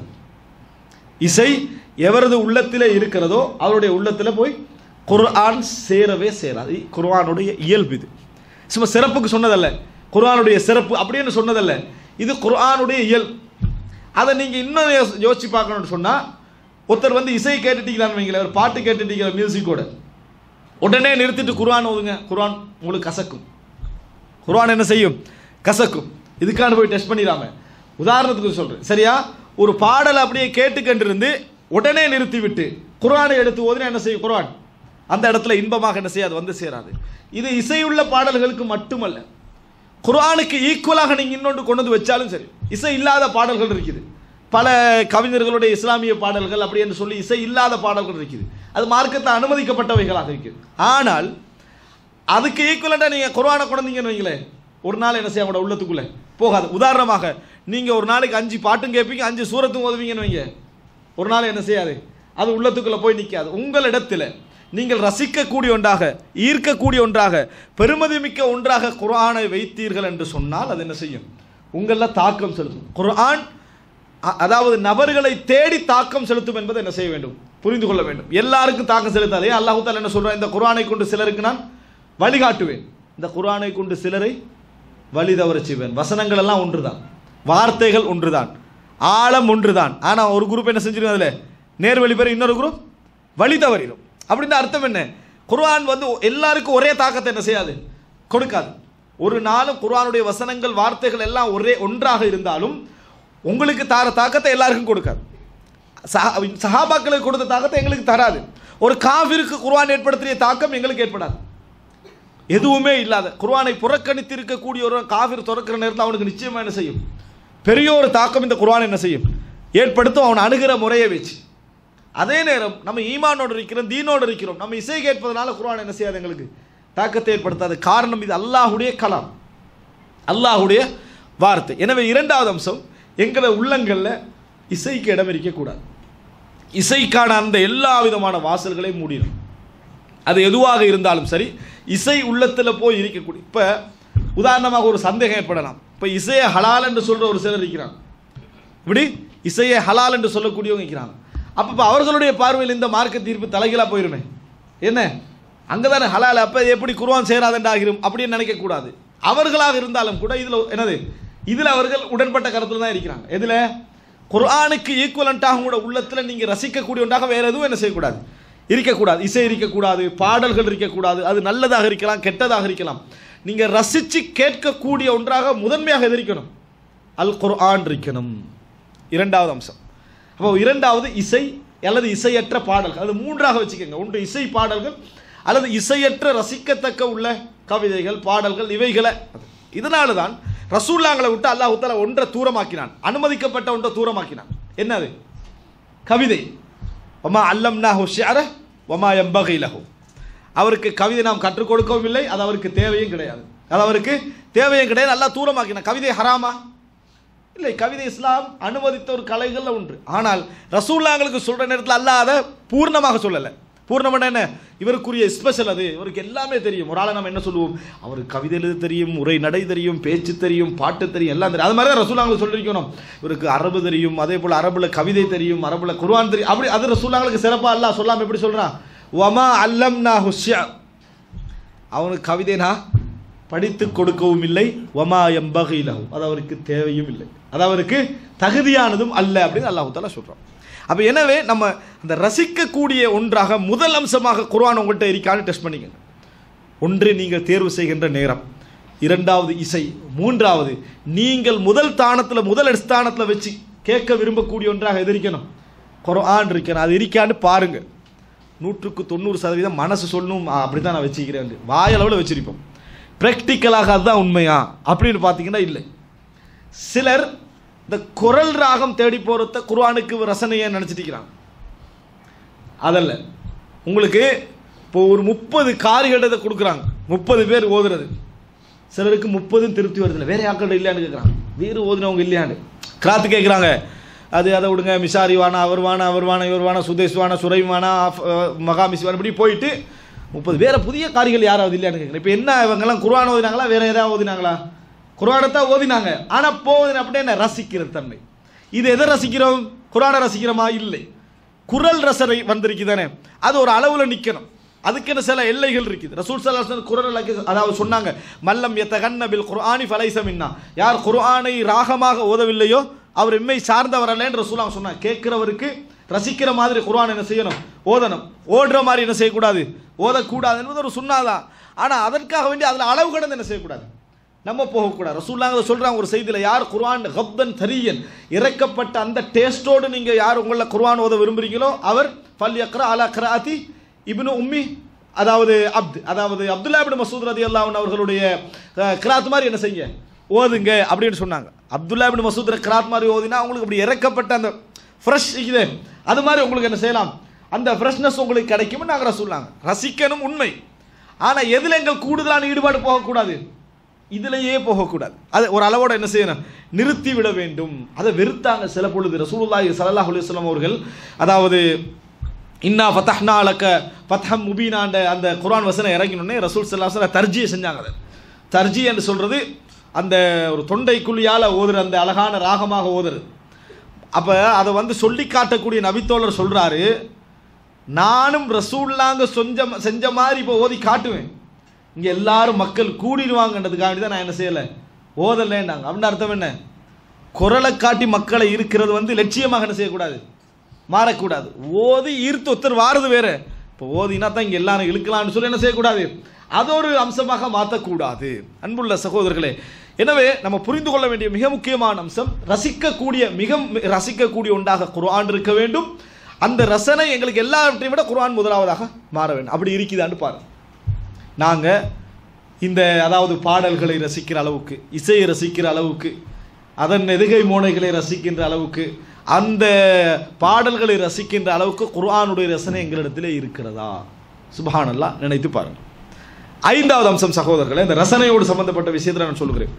இசை எவரது உள்ளத்தில் இருக்கிறதோ அவருடைய உள்ளத்தில் போய் குர்ஆன் சேரவே சேராது. குர்ஆனுடைய இயல்பு இது. சும்மா சிறப்புக்கு சொன்னதல்ல, குர்ஆனுடைய சிறப்பு அப்படின்னு சொன்னதல்ல, இது குர்ஆனுடைய இயல்பு. அதை நீங்கள் இன்னும் யோசிச்சு பார்க்கணும்னு சொன்னால், ஒருத்தர் வந்து இசை கேட்டுட்டீங்களான்னு வைங்களேன், ஒரு பாட்டு கேட்டுட்டீங்க மியூசிக்கோட, உடனே நிறுத்திட்டு குர்ஆன் ஓதுங்க, குர்ஆன் உங்களுக்கு கசக்கும். குர்ஆன் என்ன செய்யும், கசக்கும். இதுக்கான போய் டெஸ்ட் பண்ணிடாம. உதாரணத்துக்கு சொல்கிறேன் சரியா, ஒரு பாடலை அப்படியே கேட்டுக்கொண்டிருந்து உடனே நிறுத்திவிட்டு குர்ஆனை எடுத்து ஓதினா என்ன செய்யும்? குர்ஆன் அந்த இடத்துல இன்பமாக என்ன செய்யாது? வந்து சேராது. இது இசையுள்ள பாடல்களுக்கு மட்டுமல்ல, குர்ஆனுக்கு ஈக்குவலாக நீங்கள் இன்னொன்று கொண்டு வந்து வச்சாலும் சரி. இசை இல்லாத பாடல்கள் இருக்குது, பல கவிஞர்களுடைய இஸ்லாமிய பாடல்கள் அப்படி என்று சொல்லி இசை இல்லாத பாடல்கள் இருக்குது. அது மார்க்கத்தில் அனுமதிக்கப்பட்டவைகளாக இருக்குது. ஆனால் அதுக்கு ஈக்குவலண்டாக நீங்கள் குர்ஆனை கொண்டீங்கன்னு வைங்களேன், ஒரு நாள் என்ன செய்ய கூட உள்ளத்துக்குள்ளே போகாது. உதாரணமாக நீங்கள் ஒரு நாளைக்கு அஞ்சு பாட்டும் கேட்பீங்க, அஞ்சு சூரத்தும் ஓதுவீங்கன்னு வைங்க, ஒரு நாள் என்ன செய்யாது? அது உள்ளத்துக்குள்ளே போய் நிற்காது. உங்களிடத்தில் நீங்கள் ரசிக்கக்கூடிய ஒன்றாக, ஈர்க்கக்கூடிய ஒன்றாக, பெருமதிமிக்க ஒன்றாக குர்ஆனை வைத்தீர்கள் என்று சொன்னால் அது என்ன செய்யும்? உங்களில் தாக்கம் செலுத்தும். குர்ஆன் அதாவது நபர்களை தேடி தாக்கம் செலுத்தும் என்பதை என்ன செய்ய வேண்டும்? புரிந்து கொள்ள வேண்டும். எல்லாருக்கும் தாக்கம் செலுத்தாதே. அல்லாஹ் தஆலா என்ன சொல்றான்? இந்த குர்ஆனை கொண்டு சிலருக்கு நான் வழிகாட்டுவேன், இந்த குர்ஆனை கொண்டு சிலரை வழி தவற செய்வேன். வசனங்கள் எல்லாம் ஒன்றுதான், வார்த்தைகள் ஒன்றுதான், ஆழம் ஒன்றுதான். ஆனால் ஒரு குரூப் என்ன செஞ்சிடும்? அதில் நேர்வழி பெற, இன்னொரு குரூப் வழி தவறிடும். அப்படின்னு அர்த்தம் என்ன? குர்ஆன் வந்து எல்லாருக்கும் ஒரே தாக்கத்தை என்ன செய்யாது? கொடுக்காது. ஒரு நாளும் குர்ஆனுடைய வசனங்கள் வார்த்தைகள் எல்லாம் ஒரே ஒன்றாக இருந்தாலும் உங்களுக்கு தார தாக்கத்தை எல்லாருக்கும் கொடுக்காது. சஹாபாக்களுக்கு கொடுத்த தாக்கத்தை எங்களுக்கு தராது. ஒரு காஃபிருக்கு குர்ஆன் ஏற்படுத்திய தாக்கம் எங்களுக்கு ஏற்படாது. எதுவுமே இல்லாத குர்ஆனை புறக்கணித்து இருக்கக்கூடிய ஒரு காஃபிர் துறக்கிற நேரத்தில் அவனுக்கு நிச்சயமாக என்ன செய்யும்? பெரிய ஒரு தாக்கம் இந்த குர்ஆன் என்ன செய்யும்? ஏற்படுத்தும், அவன் அணுகிற முறையை வச்சு. அதே நேரம் நம்ம ஈமானோடு இருக்கிறோம், தீனோடு இருக்கிறோம், நம்ம இசை கேட்பதனால குர்ஆன் என்ன செய்யாது? எங்களுக்கு தாக்கத்தை ஏற்படுத்தாது. காரணம் இது அல்லாஹுடைய கலாம், அல்லாஹுடைய வார்த்தை. எனவே இரண்டாவது அம்சம், எங்களை உள்ளங்களில் இசைக்கு இடம் இருக்கக்கூடாது. இசைக்கான அந்த எல்லா விதமான வாசல்களையும் மூடிடும். அது எதுவாக இருந்தாலும் சரி, இசை உள்ளத்தில் போய் இருக்கக்கூடிய. இப்போ உதாரணமாக ஒரு சந்தேகம் ஏற்படலாம். இப்போ இசையை ஹலால் என்று சொல்கிற ஒரு சிலர் இருக்கிறாங்க, இப்படி இசையை ஹலால் என்று சொல்லக்கூடியவங்க இருக்கிறாங்க. அப்போ இப்போ அவர்களுடைய பார்வையில் இந்த மார்க்க தீர்ப்பு தலைகளாக போயிருமே. என்ன அங்கே தானே ஹலால், அப்போ எப்படி குர்ஆன் சேராதென்றாகிரும் அப்படின்னு நினைக்கக்கூடாது. அவர்களாக இருந்தாலும் கூட இதில் என்னது, இதில் அவர்கள் உடன்பட்ட கருத்தில் தான் இருக்கிறாங்க. எதில்? குர்ஆனுக்கு ஈக்குவலண்ட்டாக கூட உள்ளத்தில் நீங்கள் ரசிக்கக்கூடிய ஒன்றாக வேறு எதுவும் என்ன செய்யக்கூடாது? இருக்கக்கூடாது. இசை இருக்கக்கூடாது, பாடல்கள் இருக்கக்கூடாது. அது நல்லதாக இருக்கலாம், கெட்டதாக இருக்கலாம். நீங்கள் ரசித்து கேட்கக்கூடிய ஒன்றாக முதன்மையாக எது இருக்கணும்? அல் குர்ஆன் இருக்கணும். இரண்டாவது அம்சம். அப்போ இரண்டாவது இசை அல்லது இசையற்ற பாடல்கள், அது மூன்றாக வச்சுக்கோங்க. ஒன்று இசை பாடல்கள் அல்லது இசையற்ற ரசிக்கத்தக்க உள்ள கவிதைகள், பாடல்கள், இவைகளை. இதனால தான் ரசூலுல்லாஹ்களை விட்டு அல்லாஹ் தஆலா ஒன்றை தூரமாக்கினான், அனுமதிக்கப்பட்ட ஒன்றை தூரமாக்கினான். என்னது? கவிதை. வமா அல்லம்னாஹு ஷிஅர வமா யம்பகி லஹு. அவருக்கு கவிதை நாம் கற்றுக் கொடுக்கவும் இல்லை, அது அவருக்கு தேவையும் கிடையாது. அது அவருக்கு தேவையும் கிடையாது. அல்லாஹ் தூரமாக்கினான். கவிதை ஹராமா? இல்லை, கவிதை இஸ்லாம் அனுமதித்த ஒரு கலைகளில் ஒன்று. ஆனால் ரசூலுல்லாஹ்களுக்கு சொல்கிற நேரத்தில் அல்லாஹ் அதை பூர்ணமாக சொல்லலை. பூர்ணமான என்ன? இவருக்குரிய ஸ்பெஷல், அது இவருக்கு எல்லாமே தெரியும். ஒரு ஆளை நம்ம என்ன சொல்லுவோம்? அவருக்கு கவிதை எழுத தெரியும், உரை நடை தெரியும், பேச்சு தெரியும், பாட்டு தெரியும், எல்லாம் தெரியும். அது மாதிரி தான் ரசூலுல்லாஹ்களுக்கு சொல்லியிருக்கணும். இவருக்கு அரபு தெரியும், அதே போல் அரபுல கவிதை தெரியும், அரபுல குர்ஆன் தெரியும். அப்படி அது ரசூலுல்லாஹ்களுக்கு சிறப்பாக அல்லாஹ் சொல்லாமல் எப்படி சொல்கிறான்? வமா அல்லம்னாஹு ஷிஅர். அவனுக்கு கவிதை நான் படித்து கொடுக்கவும் இல்லை, வமா யம்பகி லஹு, அது அவருக்கு தேவையும் இல்லை, அது அவருக்கு தகுதியானதும் அல்ல அப்படின்னு அல்லாஹ் தஆலா சொல்கிறான். அப்போ எனவே நம்ம அந்த ரசிக்கக்கூடிய ஒன்றாக முதல் அம்சமாக குர்ஆன் உங்கள்கிட்ட இருக்கான்னு டெஸ்ட் பண்ணிக்கங்க. ஒன்று நீங்கள் தேர்வு செய்கின்ற நேரம், இரண்டாவது இசை, மூன்றாவது நீங்கள் முதல் தானத்தில் முதல் ஸ்தானத்தில் வச்சு கேட்க விரும்பக்கூடிய ஒன்றாக எதிரிக்கணும் குர்ஆன் இருக்கணும். அது இருக்கான்னு பாருங்கள். நூற்றுக்கு தொண்ணூறு சதவீதம் மனசு சொல்லணும் அப்படி தான் நான் வச்சுக்கிறேன், வாயளவில் வச்சிருப்போம். ப்ராக்டிக்கலாக அதுதான் உண்மையா அப்படின்னு பார்த்தீங்கன்னா இல்லை. சிலர் இந்த குரல் ராகம் தேடி போகிறத குர்ஆனுக்கு ரசனையை நினச்சிட்டிருக்கிறாங்க. அதல்ல, உங்களுக்கு இப்போ ஒரு முப்பது காரிகளை கொடுக்குறாங்க, முப்பது பேர் ஓதுறது. சிலருக்கு முப்பதும் திருப்தி வருதில்லை, வேறு யாக்கள் இல்லையான்னு கேட்குறாங்க, வேறு ஓதுனவங்க இல்லையான்னு கிராத்து கேட்குறாங்க. அது அதை விடுங்க, மிசாரி வானா, அவர் வானா, அவர் வானா, இவர் வானா, சுதேஷ் வானா, சுரைம் வானா, மகாமிஸ் வானா, இப்படி போயிட்டு முப்பது வேறு புதிய காரிகள் யாராவது இல்லையான்னு கேட்குறேன். இப்போ என்ன இவங்கெல்லாம் குர்ஆன் ஓதினாங்களா, வேறு ஏதாவது ஓதினாங்களா? குர்ஆனை தான் ஓதினாங்க. ஆனால் போவதுன்னு அப்படியே என்ன ரசிக்கிற தன்மை. இது எதை ரசிக்கிறோம்? குர்ஆனை ரசிக்கிறோமா? இல்லை. குரல் ரசனை வந்திருக்கு தானே, அது ஒரு அளவில் நிற்கணும். அதுக்கென சில எல்லைகள் இருக்குது. ரசூல் ஸல்லல்லாஹு அலைஹி வஸல்லம் குர்ஆன் அதாவது சொன்னாங்க, மல்லம் யதகன்ன பில் குர்ஆனி ஃபலைஸ மின்னா. யார் குர்ஆனை ராகமாக ஓதவில்லையோ அவர் எம்மை சார்ந்தவர் அல்லன்னு ரசூலுல்லாஹ் சொன்னாங்க. கேட்கிறவருக்கு ரசிக்கிற மாதிரி குர்ஆன் என்ன செய்யணும்? ஓதணும். ஓடுற மாதிரி என்ன செய்யக்கூடாது? ஓதக்கூடாது என்பது ஒரு சுன்னாதான். ஆனால் அதற்காக வேண்டி அதில் அளவு கடந்து என்ன செய்யக்கூடாது? நம்ம போகக்கூடாது. ரசூலுல்லாஹ் சொல்றாங்க ஒரு செய்தியில், யார் குர்ஆன் கப்தன் தரியன் இறக்கப்பட்ட அந்த டேஸ்டோடு நீங்க யார் உங்கள குர்ஆன் ஓத விரும்புறீங்களோ அவர் ஃபல் யக்ரா அலா கிராஅத்தி இப்னு உம்மி, அதாவது அப்து அதாவது அப்துல்லா இப்னு மஸ்ஊத் ரலியல்லாஹு அன்ஹு அவர்களுடைய கிராத் மாதிரி என்ன செய்யுங்க ஓதுங்க அப்படின்னு சொன்னாங்க. அப்துல்லா இப்னு மஸ்ஊத் கிராத் மாதிரி ஓதினா உங்களுக்கு அப்படி இறக்கப்பட்ட அந்த ஃப்ரெஷ் இது அது மாதிரி உங்களுக்கு என்ன செய்யலாம், அந்த ஃப்ரெஷ்னஸ் உங்களுக்கு கிடைக்கும்னு நாங்கள் ரசூலுல்லாஹ் ரசிக்கணும் உண்மை. ஆனால் எதில் எங்கள் கூடுதலான ஈடுபாடு போகக்கூடாது, இதிலேயே போகக்கூடாது. அது ஒரு அளவோட என்ன செய்யணும், நிறுத்தி விட வேண்டும். அதை வெறுத்தாங்க சில பொழுது ரசூலுல்லாஹி ஸல்லல்லாஹு அலைஹி வஸல்லம் அவர்கள். அதாவது இன்னா ஃபதஹ்னா லக ஃபத்ஹம் முபீனாண்ட அந்த குர்ஆன் வசனம் இறங்கினோடனே ரசூல் ஸல்லல்லாஹு அலைஹி வஸல்லம் தர்ஜீ செஞ்சாங்க. அதை தர்ஜீ என்று சொல்றது அந்த ஒரு தொண்டைக்குழியால் ஓதுற அந்த அழகான ராகமாக ஓதுறது. அப்போ அதை வந்து சொல்லி காட்டக்கூடிய நபித்தோழர் சொல்றாரு, நானும் ரசூலுல்லாஹ் செஞ்ச செஞ்ச மாதிரி இப்போ ஓதி காட்டுவேன், இங்கே எல்லாரும் மக்கள் கூடிடுவாங்கன்றதுக்காக தான் நான் என்ன செய்யலை ஓதலைன்னாங்க. அப்படின்னு அர்த்தம் என்ன, குரலை காட்டி மக்களை இருக்கிறது வந்து லட்சியமாக என்ன செய்யக்கூடாது, மாறக்கூடாது. ஓதி ஈர்த்து ஒருத்தர் வாருது வேற, இப்போ ஓதினா தான் இங்கே எல்லாரும் இழுக்கலாம்னு சொல்லி என்ன செய்யக்கூடாது, அது ஒரு அம்சமாக மாற்றக்கூடாது. அன்புள்ள சகோதரர்களே, எனவே நம்ம புரிந்து கொள்ள வேண்டிய மிக முக்கியமான அம்சம், ரசிக்கக்கூடிய மிக ரசிக்கக்கூடிய ஒன்றாக குர்ஆன் இருக்க வேண்டும். அந்த ரசனை எங்களுக்கு எல்லாவற்றையும் விட குர்ஆன் முதலாவதாக மாற வேண்டும். அப்படி இருக்குதான்னு பாருங்க. நாங்கள் இந்த அதாவது பாடல்களை ரசிக்கிற அளவுக்கு, இசையை ரசிக்கிற அளவுக்கு, அதன் எதுகை மோனைகளை ரசிக்கின்ற அளவுக்கு, அந்த பாடல்களை ரசிக்கின்ற அளவுக்கு குர்ஆனுடைய ரசனை எங்களிடத்திலே இருக்கிறதா? சுப்ஹானல்லாஹ், நினைத்து பாருங்கள். ஐந்தாவது அம்சம் சகோதரர்களே, இந்த ரசனையோடு சம்பந்தப்பட்ட விஷயத்தில் நான் சொல்கிறேன்.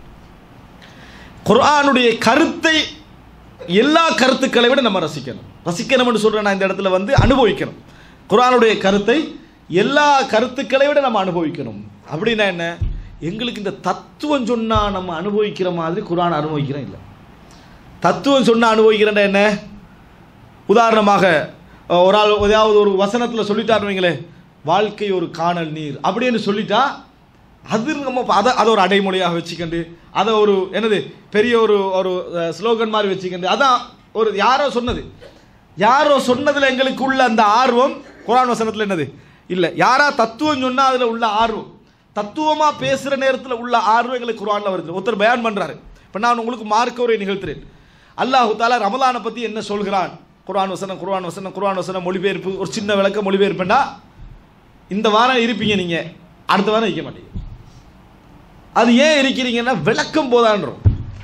குர்ஆனுடைய கருத்தை எல்லா கருத்துக்களை விட நம்ம ரசிக்கணும். ரசிக்கணும் என்று சொல்கிறேன் நான் இந்த இடத்துல வந்து அனுபவிக்கணும். குர்ஆனுடைய கருத்தை எல்லா கருத்துக்களை விட நம்ம அனுபவிக்கணும். அப்படின்னா என்ன, எங்களுக்கு இந்த தத்துவம் சொன்னால் நம்ம அனுபவிக்கிற மாதிரி குர்ஆன் அனுபவிக்கிறோம் இல்லை. தத்துவம் சொன்னால் அனுபவிக்கிறேன் என்ன, உதாரணமாக ஒரு ஆள் ஏதாவது ஒரு வசனத்தில் சொல்லிட்டாருவீங்களே, வாழ்க்கை ஒரு காணல் நீர் அப்படின்னு சொல்லிட்டா அது நம்ம அதை அதை ஒரு அடைமொழியாக வச்சுக்கண்டு, அதை ஒரு என்னது பெரிய ஒரு ஒரு ஸ்லோகன் மாதிரி வச்சுக்கண்டு, அதான் ஒரு யாரோ சொன்னது, யாரோ சொன்னதில் எங்களுக்கு உள்ள அந்த ஆர்வம் குர்ஆன் வசனத்தில் என்னது இல்லை. யாரா தத்துவம் சொன்னால் அதில் உள்ள ஆர்வம், தத்துவமாக பேசுகிற நேரத்தில் உள்ள ஆர்வம் எங்களுக்கு குர்ஆனில் வருது. ஒருத்தர் பயான் பண்ணுறாரு, இப்போ நான் உங்களுக்கு மார்க்க உரை நிகழ்த்துறேன், அல்லாஹு தஆலா ரமலானை பற்றி என்ன சொல்கிறான், குர்ஆன் வசனம் குர்ஆன் வசனம் குர்ஆன் வசனம் மொழிபெயர்ப்பு, ஒரு சின்ன விளக்க மொழிபெயர்ப்புண்டா இந்த வாரம் இருப்பீங்க நீங்கள், அடுத்த வாரம் இருக்க மாட்டீங்க. அது ஏன் இருக்கிறீங்கன்னா விளக்கம் போதான்றோம்.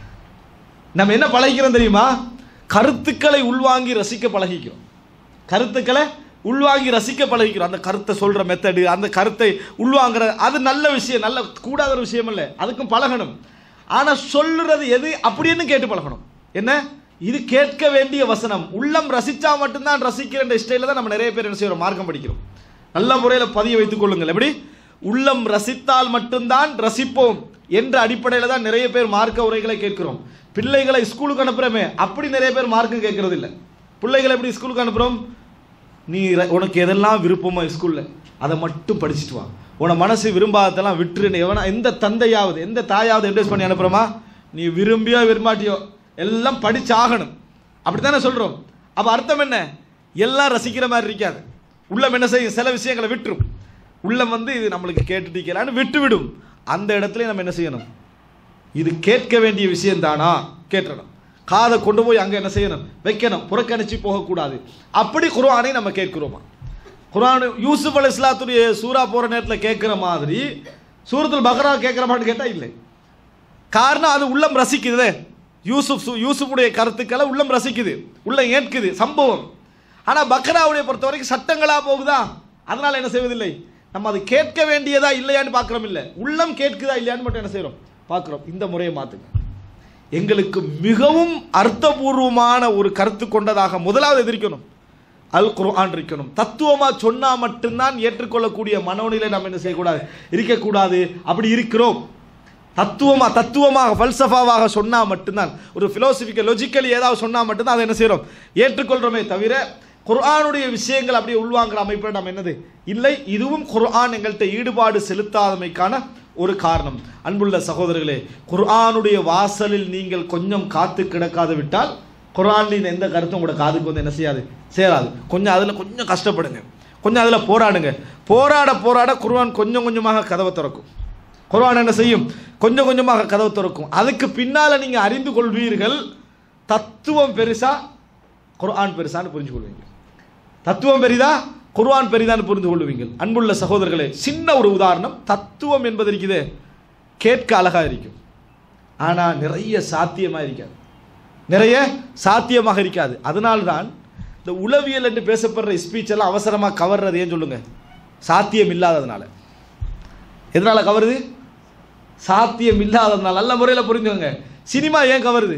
நம்ம என்ன பழகிக்கிறோம் தெரியுமா, கருத்துக்களை உள்வாங்கி ரசிக்க பழகிக்கிறோம். கருத்துக்களை உள்வாங்கி ரசிக்க பழகிக்கிறோம். அந்த கருத்தை சொல்கிற மெத்தடு, அந்த கருத்தை உள்வாங்கிற அது நல்ல விஷயம், நல்ல கூடாத ஒரு விஷயம் இல்லை, அதுக்கும் பழகணும். ஆனால் சொல்லுறது எது அப்படின்னு கேட்டு பழகணும். என்ன, இது கேட்க வேண்டிய வசனம், உள்ளம் ரசித்தா மட்டும்தான் ரசிக்கிற ஸ்டைலில் தான் நம்ம நிறைய பேர் என்ன செய்கிறோம், மார்க்கம் படிக்கிறோம். நல்ல முறையில் பதிய வைத்துக் கொள்ளுங்கள். எப்படி, உள்ளம் ரசித்தால் மட்டும்தான் ரசிப்போம் என்ற அடிப்படையில் தான் நிறைய பேர் மார்க்க உரைகளை கேட்கிறோம். பிள்ளைகளை ஸ்கூலுக்கு அனுப்புகிறோமே, அப்படி நிறைய பேர் மார்க்கம் கேட்கறது இல்லை. பிள்ளைகளை எப்படி ஸ்கூலுக்கு அனுப்புகிறோம், நீ உனக்கு எதெல்லாம் விருப்பமோ ஸ்கூலில் அதை மட்டும் படிச்சுட்டு வா, உன மனசு விரும்பாததெல்லாம் விட்டுருன்னு எவனா எந்த தந்தையாவது எந்த தாயாவது அட்வைஸ் பண்ணி அனுப்புகிறோமா, நீ விரும்பியோ விரும்பாட்டியோ எல்லாம் படிச்சாகணும், அப்படி தானே சொல்கிறோம். அப்போ அர்த்தம் என்ன, எல்லாம் ரசிக்கிற மாதிரி இருக்காது. உள்ளம் என்ன செய்யும், சில விஷயங்களை விட்டுரும். உள்ளம் வந்து இது நம்மளுக்கு கேட்டுட்டீங்களான்னு விட்டு விடும். அந்த இடத்துல நம்ம என்ன செய்யணும், இது கேட்க வேண்டிய விஷயம் தானா கேட்கணும். காதை கொண்டு போய் அங்கே என்ன செய்யணும், வைக்கணும், புறக்கணிச்சு போகக்கூடாது. அப்படி குர்ஆனை நம்ம கேட்கிறோமா, குர்ஆன் யூசுப் அலைஹிஸ்ஸலாத்துடைய சூரா போகிற நேரத்தில் கேட்குற மாதிரி சூரத்துல் பக்ரா கேட்குற மாதிரி கேட்டால் இல்லை. காரணம் அது உள்ளம் ரசிக்குது. யூசுப் யூசுஃபுடைய கருத்துக்களை உள்ளம் ரசிக்குது, உள்ளம் ஏற்குது சம்பவம். ஆனால் பக்ராவுடைய பொறுத்த வரைக்கும் சட்டங்களாக போகுதா, அதனால் என்ன செய்வதில்லை, நம்ம அது கேட்க வேண்டியதா இல்லையான்னு பார்க்குறோம். இல்லை, உள்ளம் கேட்குதா இல்லையான்னு மட்டும் என்ன செய்கிறோம், பார்க்குறோம். இந்த முறையை மாற்றுங்க. எங்களுக்கு மிகவும் அர்த்தபூர்வமான ஒரு கருத்து கொண்டதாக முதலாவது எதிர்க்கணும், அல் குர்ஆன் இருக்கணும். தத்துவமாக சொன்னால் மட்டும்தான் ஏற்றுக்கொள்ளக்கூடிய மனோநிலை நம்ம என்ன செய்யக்கூடாது, இருக்கக்கூடாது. அப்படி இருக்கிறோம். தத்துவமாக தத்துவமாக ஃபல்சஃபாவாக சொன்னால் மட்டும்தான், ஒரு ஃபிலோசபிக்கல் லாஜிக்கலி ஏதாவது சொன்னால் மட்டும்தான் அதை என்ன செய்கிறோம், ஏற்றுக்கொள்கிறோமே தவிர குர்ஆனுடைய விஷயங்கள் அப்படியே உள்வாங்கிற அமைப்பில் நம்ம என்னது இல்லை. இதுவும் குர்ஆன் எங்கள்கிட்ட ஈடுபாடு செலுத்தாதமைக்கான ஒரு காரணம். அன்புள்ள சகோதரர்களே, குர்ஆனுடைய வாசலில் நீங்கள் கொஞ்சம் காத்து கிடக்காது விட்டால் குர்ஆனின் எந்த கருத்தும் உங்களோட காதுக்கு வந்து என்ன செய்யாது, சேராது. கொஞ்சம் அதில் கொஞ்சம் கஷ்டப்படுங்க, கொஞ்சம் அதில் போராடுங்க. போராட போராட குர்ஆன் கொஞ்சம் கொஞ்சமாக கதவை திறக்கும். குர்ஆன் என்ன செய்யும்? கொஞ்சம் கொஞ்சமாக கதவு திறக்கும். அதுக்கு பின்னால் நீங்கள் அறிந்து கொள்வீர்கள் தத்துவம் பெருசா குர்ஆன் பெருசான்னு புரிஞ்சு கொள்வீங்க. தத்துவம் பெரிதா குர்ஆன் பெரிதான்னு புரிந்து கொள்வீங்கள். அன்புள்ள சகோதரர்களே, சின்ன ஒரு உதாரணம். தத்துவம் என்பது இருக்குது கேட்க அழகாக இருக்கும், ஆனால் நிறைய சாத்தியமாக இருக்காது, நிறைய சாத்தியமாக இருக்காது. அதனால்தான் இந்த உளவியல் என்று பேசப்படுற ஸ்பீச் எல்லாம் அவசரமாக கவர்றது ஏன் சொல்லுங்க? சாத்தியம் இல்லாததுனால. எதனால கவருது? சாத்தியம் இல்லாததுனால. நல்ல முறையில் புரிஞ்சுக்கோங்க. சினிமா ஏன் கவருது?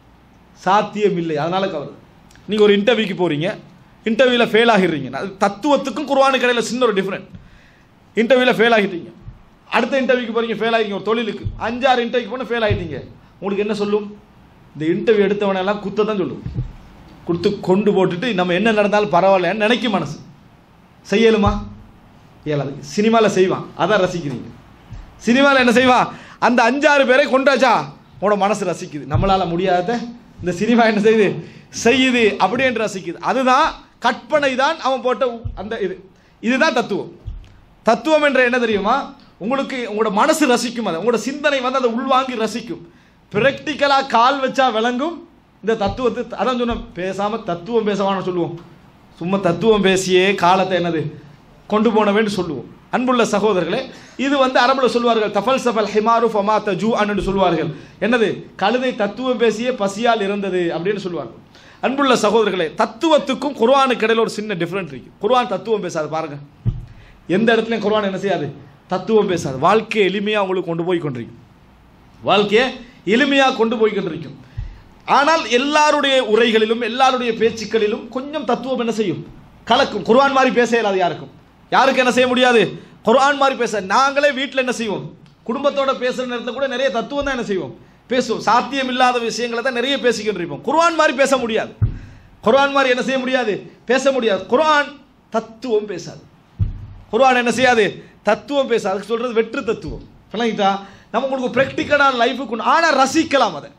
சாத்தியம் இல்லை, அதனால கவருது. நீங்கள் ஒரு இன்டர்வியூக்கு போகிறீங்க, இன்டர்வியூவில் ஃபெயில் ஆகிடுறீங்க. தத்துவத்துக்கும் குர்ஆனுக்கு இடையில சின்ன ஒரு டிஃப்ரெண்ட். இன்டர்வியூவில் ஃபெயில் ஆகிட்டீங்க, அடுத்த இன்டர்வியூக்கு போகிறீங்க, ஃபெயில் ஆகிட்டீங்க. ஒரு தொழிலுக்கு அஞ்சாறு இன்டர்வியூக்கு போனால் ஃபெயில் ஆகிட்டீங்க. உங்களுக்கு என்ன சொல்லும்? இந்த இன்டர்வியூ எடுத்தவனெல்லாம் குத்த தான் சொல்லும். கொடுத்து கொண்டு போட்டுட்டு நம்ம என்ன நடந்தாலும் பரவாயில்லன்னு நினைக்கும் மனசு. செய்யலுமா? இயலாது. சினிமாவில் செய்வான், அதான் ரசிக்கிறீங்க. சினிமாவில் என்ன செய்வான்? அந்த அஞ்சாறு பேரை கொண்டாச்சா உன்னோட மனசு ரசிக்குது. நம்மளால் முடியாத இந்த சினிமா என்ன செய்யுது? செய்யுது, அப்படி என்று ரசிக்குது. அதுதான் கற்பனை தான் அவன் போட்ட அந்த இது. இதுதான் தத்துவம். தத்துவம் என்ற என்ன தெரியுமா? உங்களுக்கு உங்களோட மனசு ரசிக்கும், அதை உங்களோட சிந்தனை வந்து அதை உள்வாங்கி ரசிக்கும். பிராக்டிக்கலாக கால் வச்சா விளங்கும் இந்த தத்துவத்தை. அதான் சொன்ன, பேசாமல் தத்துவம் பேசவான்னு சொல்லுவோம். சும்மா தத்துவம் பேசியே காலத்தை என்னது கொண்டு போனவேன்னு சொல்லுவோம். அன்புள்ள சகோதரர்களே, இது வந்து அரபில் சொல்வார்கள் தஃபல் சஃபல் ஹிமாரு ஃபமாத்த ஜூ அன்னு சொல்வார்கள். என்னது? கழுதை தத்துவம் பேசியே பசியால் இருந்தது அப்படின்னு சொல்லுவார்கள். அன்புள்ள சகோதரர்களே, தத்துவத்துக்கும் குர்ஆனுக்கு இடையில ஒரு சின்ன டிஃபரெண்ட் இருக்கு. குர்ஆன் தத்துவம் பேசாது. பாருங்க, எந்த இடத்துலையும் குர்ஆன் என்ன செய்யாது? தத்துவம் பேசாது. வாழ்க்கையை எளிமையாக உங்களுக்கு கொண்டு போய் கொண்டிருக்கும். வாழ்க்கையை எளிமையாக கொண்டு போய் கொண்டிருக்கும். ஆனால் எல்லாருடைய உரைகளிலும் எல்லாருடைய பேச்சுக்களிலும் கொஞ்சம் தத்துவம் என்ன செய்யும்? கலக்கும். குர்ஆன் மாதிரி பேச இயலாது யாருக்கும். யாருக்கு என்ன செய்ய முடியாது? குர்ஆன் மாதிரி பேச. நாங்களே வீட்டில் என்ன செய்வோம்? குடும்பத்தோட பேசுகிற நேரத்தில் கூட நிறைய தத்துவம் தான் என்ன செய்வோம்? பேசுவோம். சாத்தியம் இல்லாத விஷயங்களை தான் நிறைய பேசிக்கிட்டு இருப்போம். குர்ஆன் மாதிரி பேச முடியாது. குர்ஆன் மாதிரி என்ன செய்ய முடியாது? பேச முடியாது. குர்ஆன் தத்துவம் பேசாது. குர்ஆன் என்ன செய்யாது? தத்துவம் பேசாது. அதுக்கு சொல்றது வெற்று தத்துவம். விளங்கிட்டா? நம்ம உங்களுக்கு ப்ராக்டிக்கலான லைஃபுக்கு ஆனால் ரசிக்கலாம் அதை.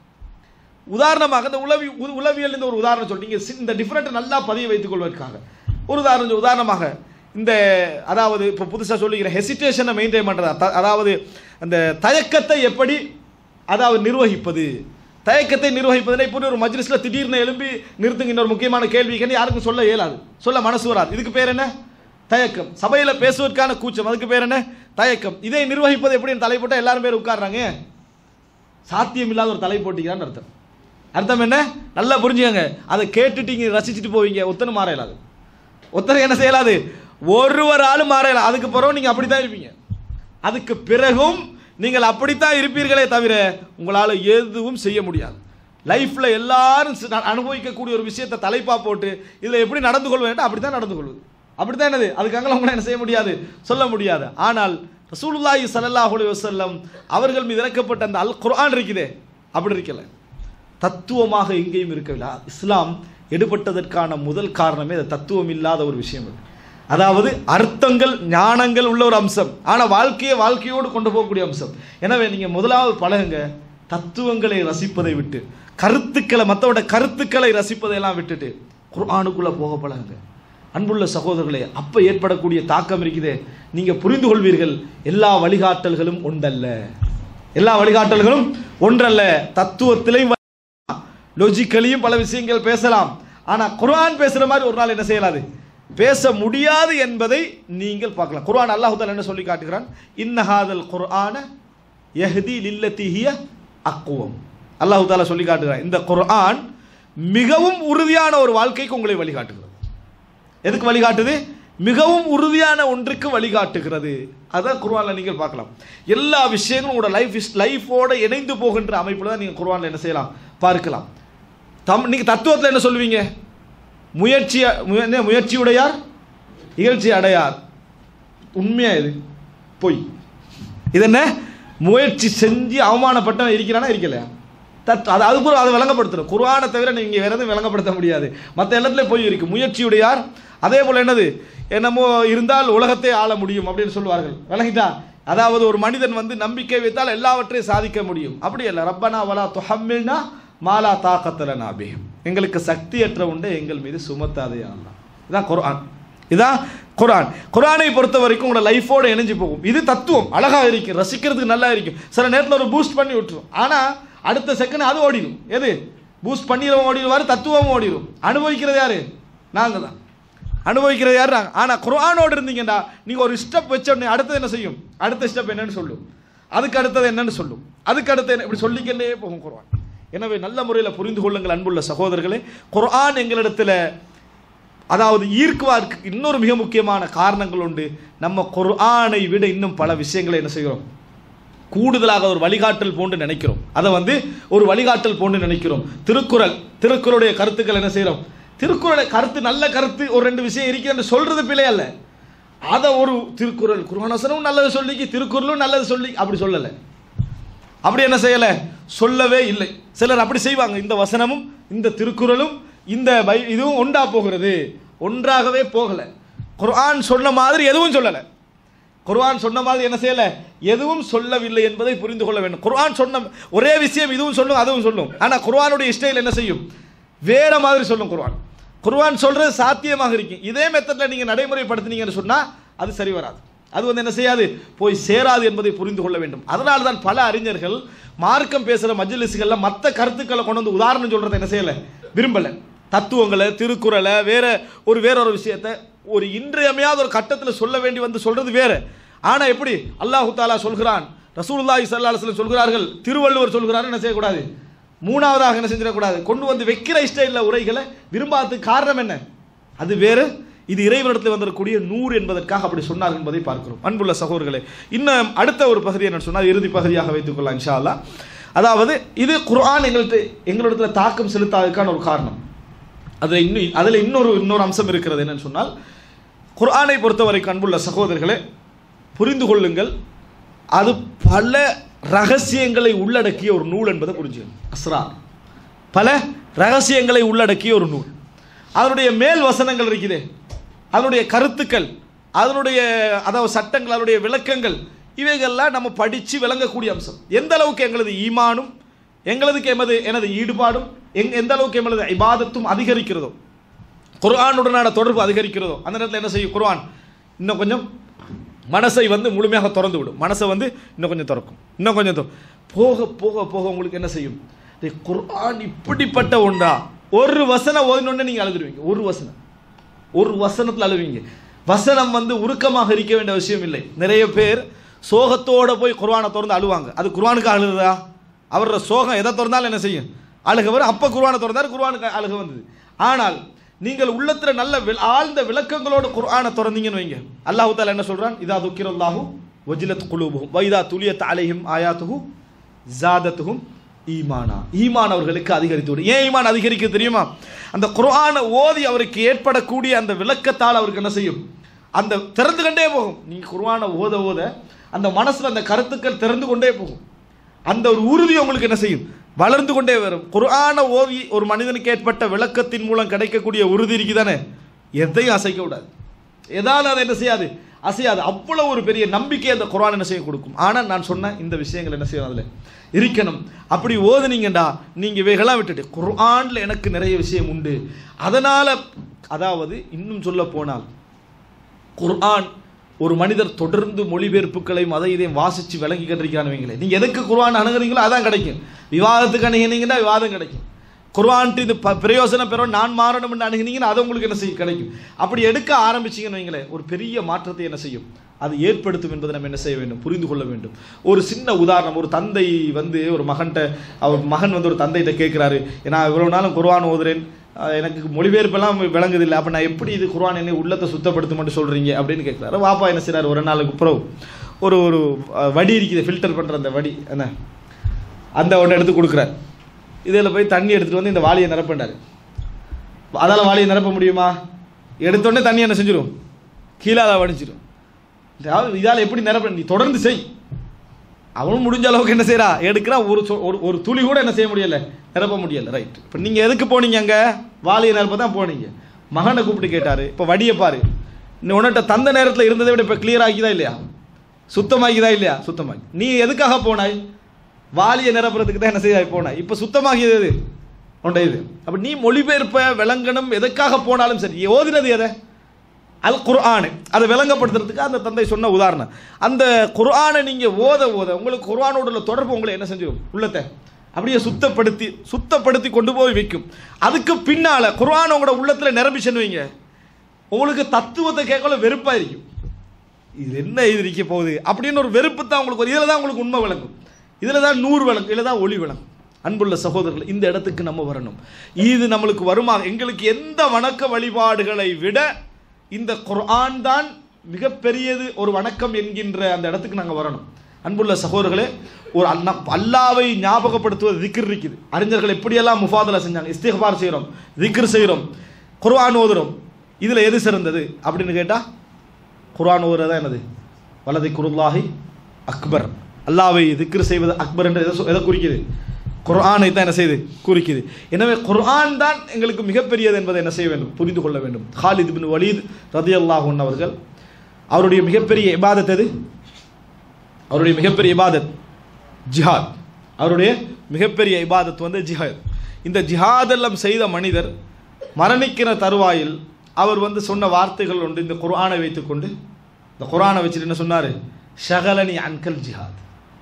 உதாரணமாக இந்த உளவி உளவியல் இந்த ஒரு உதாரணம் சொல்லிட்டீங்க. இந்த டிஃபரெண்ட்டை நல்லா பதிய வைத்துக் கொள்வதற்காக ஒரு உதாரணம். உதாரணமாக இந்த அதாவது இப்போ புதுசாக சொல்லிக்கிற ஹெசிடேஷனை மெயின்டைன் பண்ணுறது, அதாவது அந்த தயக்கத்தை எப்படி அதாவது நிர்வகிப்பது. தயக்கத்தை நிர்வகிப்பதில் இப்போ ஒரு மஜ்லிஸில் திடீர்னு எழும்பி நிறுத்துங்க இன்னொரு முக்கியமான கேள்விக்கு யாருக்கும் சொல்ல இயலாது, சொல்ல மனசு வராது. இதுக்கு பேர் என்ன? தயக்கம். சபையில் பேசுவதற்கான கூச்சம், அதுக்கு பேர் என்ன? தயக்கம். இதை நிர்வகிப்பது எப்படி? தலைப்போட்டால் எல்லாரும் பேர் உட்கார்றாங்க. சாத்தியம் இல்லாத ஒரு தலை போட்டிக்கிறான்னு அர்த்தம். அர்த்தம் என்ன? நல்லா புரிஞ்சுக்கங்க. அதை கேட்டுட்டீங்க, ரசிச்சுட்டு போவீங்க. ஒத்தனை மாற இயலாது. ஒத்தனை என்ன செய்யலாது? ஒருவராலும் மாற இயலாது. அதுக்கு பிறகு நீங்கள் அப்படித்தான் இருப்பீங்க. அதுக்கு பிறகும் நீங்கள் அப்படித்தான் இருப்பீர்களே தவிர உங்களால் எதுவும் செய்ய முடியாது. லைஃப்பில் எல்லாரும் அனுபவிக்கக்கூடிய ஒரு விஷயத்தை தலைப்பா போட்டு இதில் எப்படி நடந்து கொள்வேன் அப்படி தான் நடந்து கொள்வது. அப்படி தான் என்னது? அதுக்காக உங்களை என்ன செய்ய முடியாது? சொல்ல முடியாது. ஆனால் ரசூலுல்லாஹி ஸல்லல்லாஹு அலைஹி வஸல்லம் அவர்கள் மீது இறக்கப்பட்ட அந்த அல் குர்ஆன் இருக்குதே, அப்படி இருக்கல. தத்துவமாக எங்கேயும் இருக்கவில்லை. இஸ்லாம் எடுபட்டதற்கான முதல் காரணமே அது தத்துவம் இல்லாத ஒரு விஷயம். அதாவது அர்த்தங்கள் ஞானங்கள் உள்ள ஒரு அம்சம், ஆனால் வாழ்க்கையை வாழ்க்கையோடு கொண்டு போகக்கூடிய அம்சம். எனவே நீங்கள் முதலாவது பழகுங்க தத்துவங்களை ரசிப்பதை விட்டு, கருத்துக்களை மற்றவோட கருத்துக்களை ரசிப்பதையெல்லாம் விட்டுட்டு குர்ஆனுக்குள்ளே போக பழகுங்க. அன்புள்ள சகோதரர்களே, அப்போ ஏற்படக்கூடிய தாக்கம் இருக்குதே, நீங்கள் புரிந்து கொள்வீர்கள் எல்லா வழிகாட்டல்களும் ஒன்றல்ல. எல்லா வழிகாட்டல்களும் ஒன்றல்ல. தத்துவத்திலையும் லொஜிக்கலையும் பல விஷயங்கள் பேசலாம். ஆனால் குர்ஆன் பேசுகிற மாதிரி ஒரு நாள் என்ன செய்யலாது? பேச முடியாது என்பதை நீங்கள் பார்க்கலாம். குர்ஆன் அல்லாஹ் தஆலா என்ன சொல்லி காட்டுகிறான்? இன்னஹாதல் குர்ஆன யஹ்தி லில்லதி ஹிய அக்வம். அல்லாஹ் தஆலா சொல்லி காட்டுகிறான், இந்த குர்ஆன் மிகவும் உறுதியான ஒரு வாழ்க்கைக்கு உங்களை வழிகாட்டுகிறது. எதுக்கு வழிகாட்டுது? மிகவும் உறுதியான ஒன்றுக்கு வழிகாட்டுகிறது. அதான் குர்ஆனில் நீங்கள் பார்க்கலாம். எல்லா விஷயங்களும் உங்களோட லைஃப் லைஃபோட இணைந்து போகின்ற அமைப்பில் தான் நீங்கள் குர்ஆனில் என்ன செய்யலாம்? பார்க்கலாம். தம் நீங்கள் தத்துவத்தில் என்ன சொல்லுவீங்க? முயற்சி முயற்சியுடையார் இகழ்ச்சி அடையார். உண்மையா? இது பொய். இது என்ன? முயற்சி செஞ்சு அவமானப்பட்டவன் இருக்கிறானா இருக்கலையா? தத் அது அதுக்கு அதை விளங்கப்படுத்தணும். குர்ஆனை தவிர நீங்கள் வேறு எதுவும் விளங்கப்படுத்த முடியாது. மற்ற எல்லாத்துலேயும் பொய் இருக்குது. முயற்சியுடையார், அதே போல் என்னது என்னமோ இருந்தால் உலகத்தை ஆள முடியும் அப்படின்னு சொல்லுவார்கள். விளங்கிட்டா? அதாவது ஒரு மனிதன் வந்து நம்பிக்கை வைத்தால் எல்லாவற்றையும் சாதிக்க முடியும். அப்படி இல்லை. ரப்பனா வலா துஹம்மில்னா மாலா தாக்கத்தலனா பிஹி. எங்களுக்கு சக்தியற்ற உண்டை எங்கள் மீது சுமத்தாதே அல்லாஹ். இதுதான் குர்ஆன். இதான் குர்ஆன். குர்ஆனை பொறுத்த வரைக்கும் உங்களோட லைஃபோட இணைஞ்சு போகும். இது தத்துவம் அழகாக இருக்கும், ரசிக்கிறதுக்கு நல்லா இருக்கும். சில நேரத்தில் ஒரு பூஸ்ட் பண்ணி விட்டுரும், ஆனால் அடுத்த செகண்ட் அது ஓடிடும். எது பூஸ்ட் பண்ணிடுவோம் ஓடிடுவார், தத்துவமும் ஓடிடும். அனுபவிக்கிறது யாரு? நாங்கள் தான் அனுபவிக்கிறது யார்? நாங்கள். ஆனால் குர்ஆனோடு இருந்தீங்கடா நீங்கள் ஒரு ஸ்டெப் வச்ச உடனே அடுத்தது என்ன செய்யும்? அடுத்த ஸ்டெப் என்னன்னு சொல்லும், அதுக்கு அடுத்தது என்னன்னு சொல்லும், அதுக்கு அடுத்து என்ன, இப்படி சொல்லிக்கிட்டே போகும் குர்ஆன். எனவே நல்ல முறையில் புரிந்து கொள்ளுங்கள் அன்புள்ள சகோதரர்களே. குர்ஆன் எங்களிடத்தில் அதாவது ஈர்க்குவார்க்கு இன்னொரு மிக முக்கியமான காரணங்கள் உண்டு. நம்ம குர்ஆனை விட இன்னும் பல விஷயங்களை என்ன செய்கிறோம்? கூடுதலாக ஒரு வழிகாட்டல் போன்று நினைக்கிறோம். அதை வந்து ஒரு வழிகாட்டல் போன்று நினைக்கிறோம். திருக்குறள், திருக்குறளுடைய கருத்துக்கள் என்ன செய்கிறோம்? திருக்குறளை கருத்து நல்ல கருத்து ஒரு ரெண்டு விஷயம் இருக்கிறது சொல்றது பிழை அல்ல. அதை ஒரு திருக்குறள் குர்ஆனும் நல்லது சொல்லி திருக்குறளும் நல்லது சொல்லி அப்படி சொல்லலை, அப்படி என்ன செய்யலை, சொல்லவே இல்லை. சிலர் அப்படி செய்வாங்க. இந்த வசனமும் இந்த திருக்குறளும் இந்த பை இதுவும் ஒன்றா போகிறது, ஒன்றாகவே போகலை. குர்ஆன் சொன்ன மாதிரி எதுவும் சொல்லலை. குர்ஆன் சொன்ன மாதிரி என்ன செய்யலை, எதுவும் சொல்லவில்லை என்பதை புரிந்து கொள்ள வேண்டும். குர்ஆன் சொன்ன ஒரே விஷயம் இதுவும் சொல்லும் அதுவும் சொல்லும், ஆனால் குர்ஆனுடைய ஸ்டைல் என்ன செய்யும்? வேற மாதிரி சொல்லும். குர்ஆன் குர்ஆன் சொல்றது சாத்தியமாக இருக்கும். இதே மெத்தடில் நீங்கள் நடைமுறைப்படுத்தினீங்கன்னு சொன்னால் அது சரி வராது, அது வந்து என்ன செய்யாது, போய் சேராது என்பதை புரிந்து கொள்ள வேண்டும். அதனால தான் பல அறிஞர்கள் மார்க்கம் பேசுகிற மஜ்லிஸ்களில் மற்ற கருத்துக்களை கொண்டு வந்து உதாரணம் சொல்கிறத என்ன செய்யலை, விரும்பலை. தத்துவங்களை, திருக்குறளை, வேற ஒரு வேற ஒரு விஷயத்தை ஒரு இன்றியமையாத ஒரு கட்டத்தில் சொல்ல வேண்டி வந்து சொல்றது வேற. ஆனால் எப்படி அல்லாஹு தாலா சொல்கிறான், ரசூலுல்லாஹி ஸல்லல்லாஹு அலைஹி வஸல்லம் சொல்கிறார்கள், திருவள்ளுவர் சொல்கிறார், என்ன செய்யக்கூடாது, மூணாவதாக என்ன செஞ்சிடக்கூடாது, கொண்டு வந்து வைக்கிற ஸ்டைலில் உரைகளை விரும்பாததுக்கு காரணம் என்ன? அது வேறு, இது இறைவனிடத்தில் வந்திருக்கக்கூடிய நூறு என்பதற்காக அப்படி சொன்னார் என்பதை பார்க்கிறோம். அன்புள்ள சகோதரர்களே, இன்னும் அடுத்த ஒரு பகுதி என்ன சொன்னால் இறுதி பகுதியாக வைத்துக்கொள்ளலாம் இன்ஷா அல்லாஹ். அதாவது இது குர்ஆன் எங்கள்கிட்ட எங்களிடத்தில் தாக்கம் செலுத்தாததுக்கான ஒரு காரணம். அதில் இன்னும் அதில் இன்னொரு இன்னொரு அம்சம் இருக்கிறது. என்னன்னு சொன்னால் குர்ஆனை பொறுத்தவரைக்கும் அன்புள்ள சகோதரர்களே புரிந்து கொள்ளுங்கள், அது பல ரகசியங்களை உள்ளடக்கிய ஒரு நூல் என்பதை புரிஞ்சுக்கணும். அஸ்ரார், பல ரகசியங்களை உள்ளடக்கிய ஒரு நூல். அதனுடைய மேல் வசனங்கள் இருக்குதே, அதனுடைய கருத்துக்கள், அதனுடைய அதாவது சட்டங்கள், அதனுடைய விளக்கங்கள், இவைகள்லாம் நம்ம படித்து விளங்கக்கூடிய அம்சம். எந்த அளவுக்கு எங்களது ஈமானும் எங்களதுக்கு எமது எனது ஈடுபாடும் எங் எந்த அளவுக்கு எமது இபாதத்தும் அதிகரிக்கிறதோ, குர்ஆனுடனான தொடர்பு அதிகரிக்கிறதோ, அந்த நேரத்தில் என்ன செய்யும், குர்ஆன் இன்னும் கொஞ்சம் மனசை வந்து முழுமையாக திறந்து விடும். மனசை வந்து இன்னும் கொஞ்சம் திறக்கும், இன்னும் கொஞ்சம் போக போக போக உங்களுக்கு என்ன செய்யும், குர்ஆன் இப்படிப்பட்ட ஒன்றா, ஒரு வசனம் ஓதினோடனே நீங்கள் அழுதுருவீங்க. ஒரு வசனம் ஒரு வசனத்தில் அழுவீங்க. வசனம் வந்து உருக்கமாக இருக்க வேண்டிய விஷயம் இல்லை. நிறைய பேர் சோகத்தோடு போய் குர்ஆனை திறந்து அழுவாங்க. அது குர்ஆனுக்கு அழுகுதா? அவரோட சோகம் எதை திறந்தாலும் என்ன செய்யும், அழுக வரும். அப்போ குர்ஆனை திறந்தார், குர்ஆனுக்கு அழுக வந்தது. ஆனால் நீங்கள் உள்ளத்தில் நல்ல ஆழ்ந்த விளக்கங்களோடு குர்ஆனை திறந்தீங்கன்னு வைங்க, அல்லாஹு தஆலா என்ன சொல்றான், இதா துக்கிரல்லாஹு வஜிலத் குலூபுஹும் வைதா துலியத் அலைஹிம் ஆயாத்துஹு ஜாதத்துஹும் ஈமானா. ஈமான் அவர்களுக்கு அதிகரித்து விடும். ஏன் ஈமான் அதிகரிக்க தெரியுமா? அந்த குர்ஆனை ஓதி அவருக்கு ஏற்படக்கூடிய அந்த விளக்கத்தால் அவருக்கு என்ன செய்யும், அந்த திறந்து கொண்டே போகும். நீங்க குர்ஆனை ஓத ஓத அந்த மனசுல அந்த கருத்துக்கள் திறந்து கொண்டே போகும். அந்த ஒரு உறுதி உங்களுக்கு என்ன செய்யும், வளர்ந்து கொண்டே வரும். குர்ஆனை ஓதி ஒரு மனிதனுக்கு ஏற்பட்ட விளக்கத்தின் மூலம் கிடைக்கக்கூடிய உறுதி இருக்குதானே, எதையும் அசைக்க விடாது, எதாவது அதை என்ன செய்யாது, அசையாது. அவ்வளோ ஒரு பெரிய நம்பிக்கை அந்த குர்ஆன் என்ன செய்ய கொடுக்கும். ஆனால் நான் சொன்ன இந்த விஷயங்கள் என்ன செய்யும், அதில் இருக்கணும். அப்படி ஓதுனீங்கண்டா நீங்கள் இவைகளாம் விட்டுட்டு குர்ஆனில் எனக்கு நிறைய விஷயம் உண்டு, அதனால் அதாவது இன்னும் சொல்ல போனால் குர்ஆன் ஒரு மனிதர் தொடர்ந்து மொழிபெயர்ப்புகளையும் அதை இதையும் வாசித்து விளங்கி கண்டிருக்கிறானுவீங்களே, நீங்கள் எதுக்கு குர்ஆன் அணுகுறீங்களோ அதான் கிடைக்கும். விவாதத்துக்கு அணுகினீங்கன்னா விவாதம் கிடைக்கும். குர்ஆன்ட்டு இது பிரயோசனம் பெறும் நான் மாறணும்னு அணுகினீங்கன்னா அது உங்களுக்கு என்ன செய்யும், கிடைக்கும். அப்படி எடுக்க ஆரம்பிச்சிங்கன்னு வைங்களேன், ஒரு பெரிய மாற்றத்தை என்ன செய்யும், அது ஏற்படுத்தும் என்பதை நம்ம என்ன செய்ய வேண்டும், புரிந்து கொள்ள வேண்டும். ஒரு சின்ன உதாரணம், ஒரு தந்தை வந்து ஒரு மகன்கிட்ட, அவர் மகன் வந்து ஒரு தந்தைகிட்ட கேட்குறாரு, நான் இவ்வளோ நாளும் குர்ஆன் ஓதுறேன், எனக்கு மொழிபெயர்ப்பெல்லாம் விளங்குதில்லை, அப்போ நான் எப்படி இது குர்ஆன் என்னை உள்ளத்தை சுத்தப்படுத்த மட்டும் சொல்கிறீங்க அப்படின்னு கேட்குறாரு. வாப்பா என்ன செய்கிறார், ஒரு நாளுக்கு அப்புறம் ஒரு ஒரு வடி இருக்குது, ஃபில்டர் பண்ணுற அந்த வடி என்ன, அந்த ஒன்று எடுத்து கொடுக்குறார். இதில் போய் தண்ணி எடுத்துகிட்டு வந்து இந்த வாளியை நிரப்பிண்டார். அதால் வாளியை நிரப்ப முடியுமா? எடுத்தோடனே தண்ணி என்ன செஞ்சிடும், கீழே அதை வடிச்சிடும். இதால் எப்படி நிரப்ப, நீ தொடர்ந்து செய். அவனும் முடிஞ்ச அளவுக்கு என்ன செய்கிறா, எடுக்கிறா, ஒரு ஒரு துளி கூட என்ன செய்ய முடியலை, நிரப்ப முடியலை. ரைட், இப்போ நீங்கள் எதுக்கு போனீங்க, அங்கே வாளியை நிரப்ப தான் போனீங்க. மகனை கூப்பிட்டு கேட்டார், இப்போ வடியை பாரு, நீ உன்னிட்ட தந்த நேரத்தில் இருந்ததை விட இப்போ கிளியர் ஆகிதா இல்லையா, சுத்தமாகிதா இல்லையா, சுத்தமாகி. நீ எதுக்காக போனாய், வாளியை நிரப்புறதுக்கு தான் என்ன செய்ய போனாய், இப்போ சுத்தமாகியது உண்ட இது. அப்போ நீ மொழிபெயர்ப்ப விளங்கணும், எதுக்காக போனாலும் சரி, ஓதினது எதை, அல் குர்ஆன் அதை விளங்கப்படுத்துறதுக்கு அந்த தந்தை சொன்ன உதாரணம். அந்த குர்ஆனை நீங்கள் ஓத ஓத உங்களுக்கு குர்ஆனோட உள்ள தொடர்பு உங்களை என்ன செஞ்சிடும், உள்ளத்தை அப்படியே சுத்தப்படுத்தி சுத்தப்படுத்தி கொண்டு போய் வைக்கும். அதுக்கு பின்னால் குர்ஆன் உங்களோட உள்ளத்தில் நிரம்பிச்சுன்னு வைங்க, உங்களுக்கு தத்துவத்தை கேட்கல வெறுப்பாக இருக்கும். இது என்ன இது இருக்க போகுது அப்படின்னு ஒரு வெறுப்பு தான் உங்களுக்கு. இதில் தான் உங்களுக்கு உண்மை விளங்கும், இதில் தான் நூறு விளங்கும், இதில் தான் ஒளி விளங்கும். அன்புள்ள சகோதரர்கள், இந்த இடத்துக்கு நம்ம வரணும். இது நம்மளுக்கு வருமா? எங்களுக்கு எந்த வணக்க வழிபாடுகளை விட இந்த குர்ஆன் தான் மிகப்பெரியது ஒரு வணக்கம் என்கின்ற அந்த இடத்துக்கு நாங்கள் வரணும். அன்புள்ள சகோதரர்களே, ஒரு அல்லா அல்லாவை ஞாபகப்படுத்துவது திக்ர் இருக்குது. அறிஞர்கள் எப்படியெல்லாம் முஃபாதலா செஞ்சாங்க. இஸ்திக்பார் செய்கிறோம், திக்ர் செய்கிறோம், குர்ஆன் ஓதுறோம். இதில் எது சிறந்தது அப்படின்னு கேட்டால் குர்ஆன் ஓதுறதா என்னது? வலதி குருல்லாஹி அக்பர். அல்லாவை திக்ர் செய்வது அக்பர் என்று எதை எதை குறிக்குது? குர்ஆனை தான் என்ன செய்து குறிக்குது. எனவே குர்ஆன் தான் எங்களுக்கு மிகப்பெரியது என்பதை என்ன செய்ய வேண்டும், புரிந்து கொள்ள வேண்டும். ஹாலித் இப்னு வலீத் ரலியல்லாஹு அன்ஹு அவர்கள் அவருடைய மிகப்பெரிய இபாதத் எது? அவருடைய மிகப்பெரிய இபாதத் ஜிஹாத். அவருடைய மிகப்பெரிய இபாதத் வந்து ஜிஹாத். இந்த ஜிஹாத் எல்லாம் செய்த மனிதர் மரணிக்கிற தருவாயில் அவர் வந்து சொன்ன வார்த்தைகள் உண்டு. இந்த குர்ஆனை வைத்துக்கொண்டு, இந்த குர்ஆனை வச்சுட்டு என்ன சொன்னார்? ஷகலனி அன்கல் ஜிஹாத்.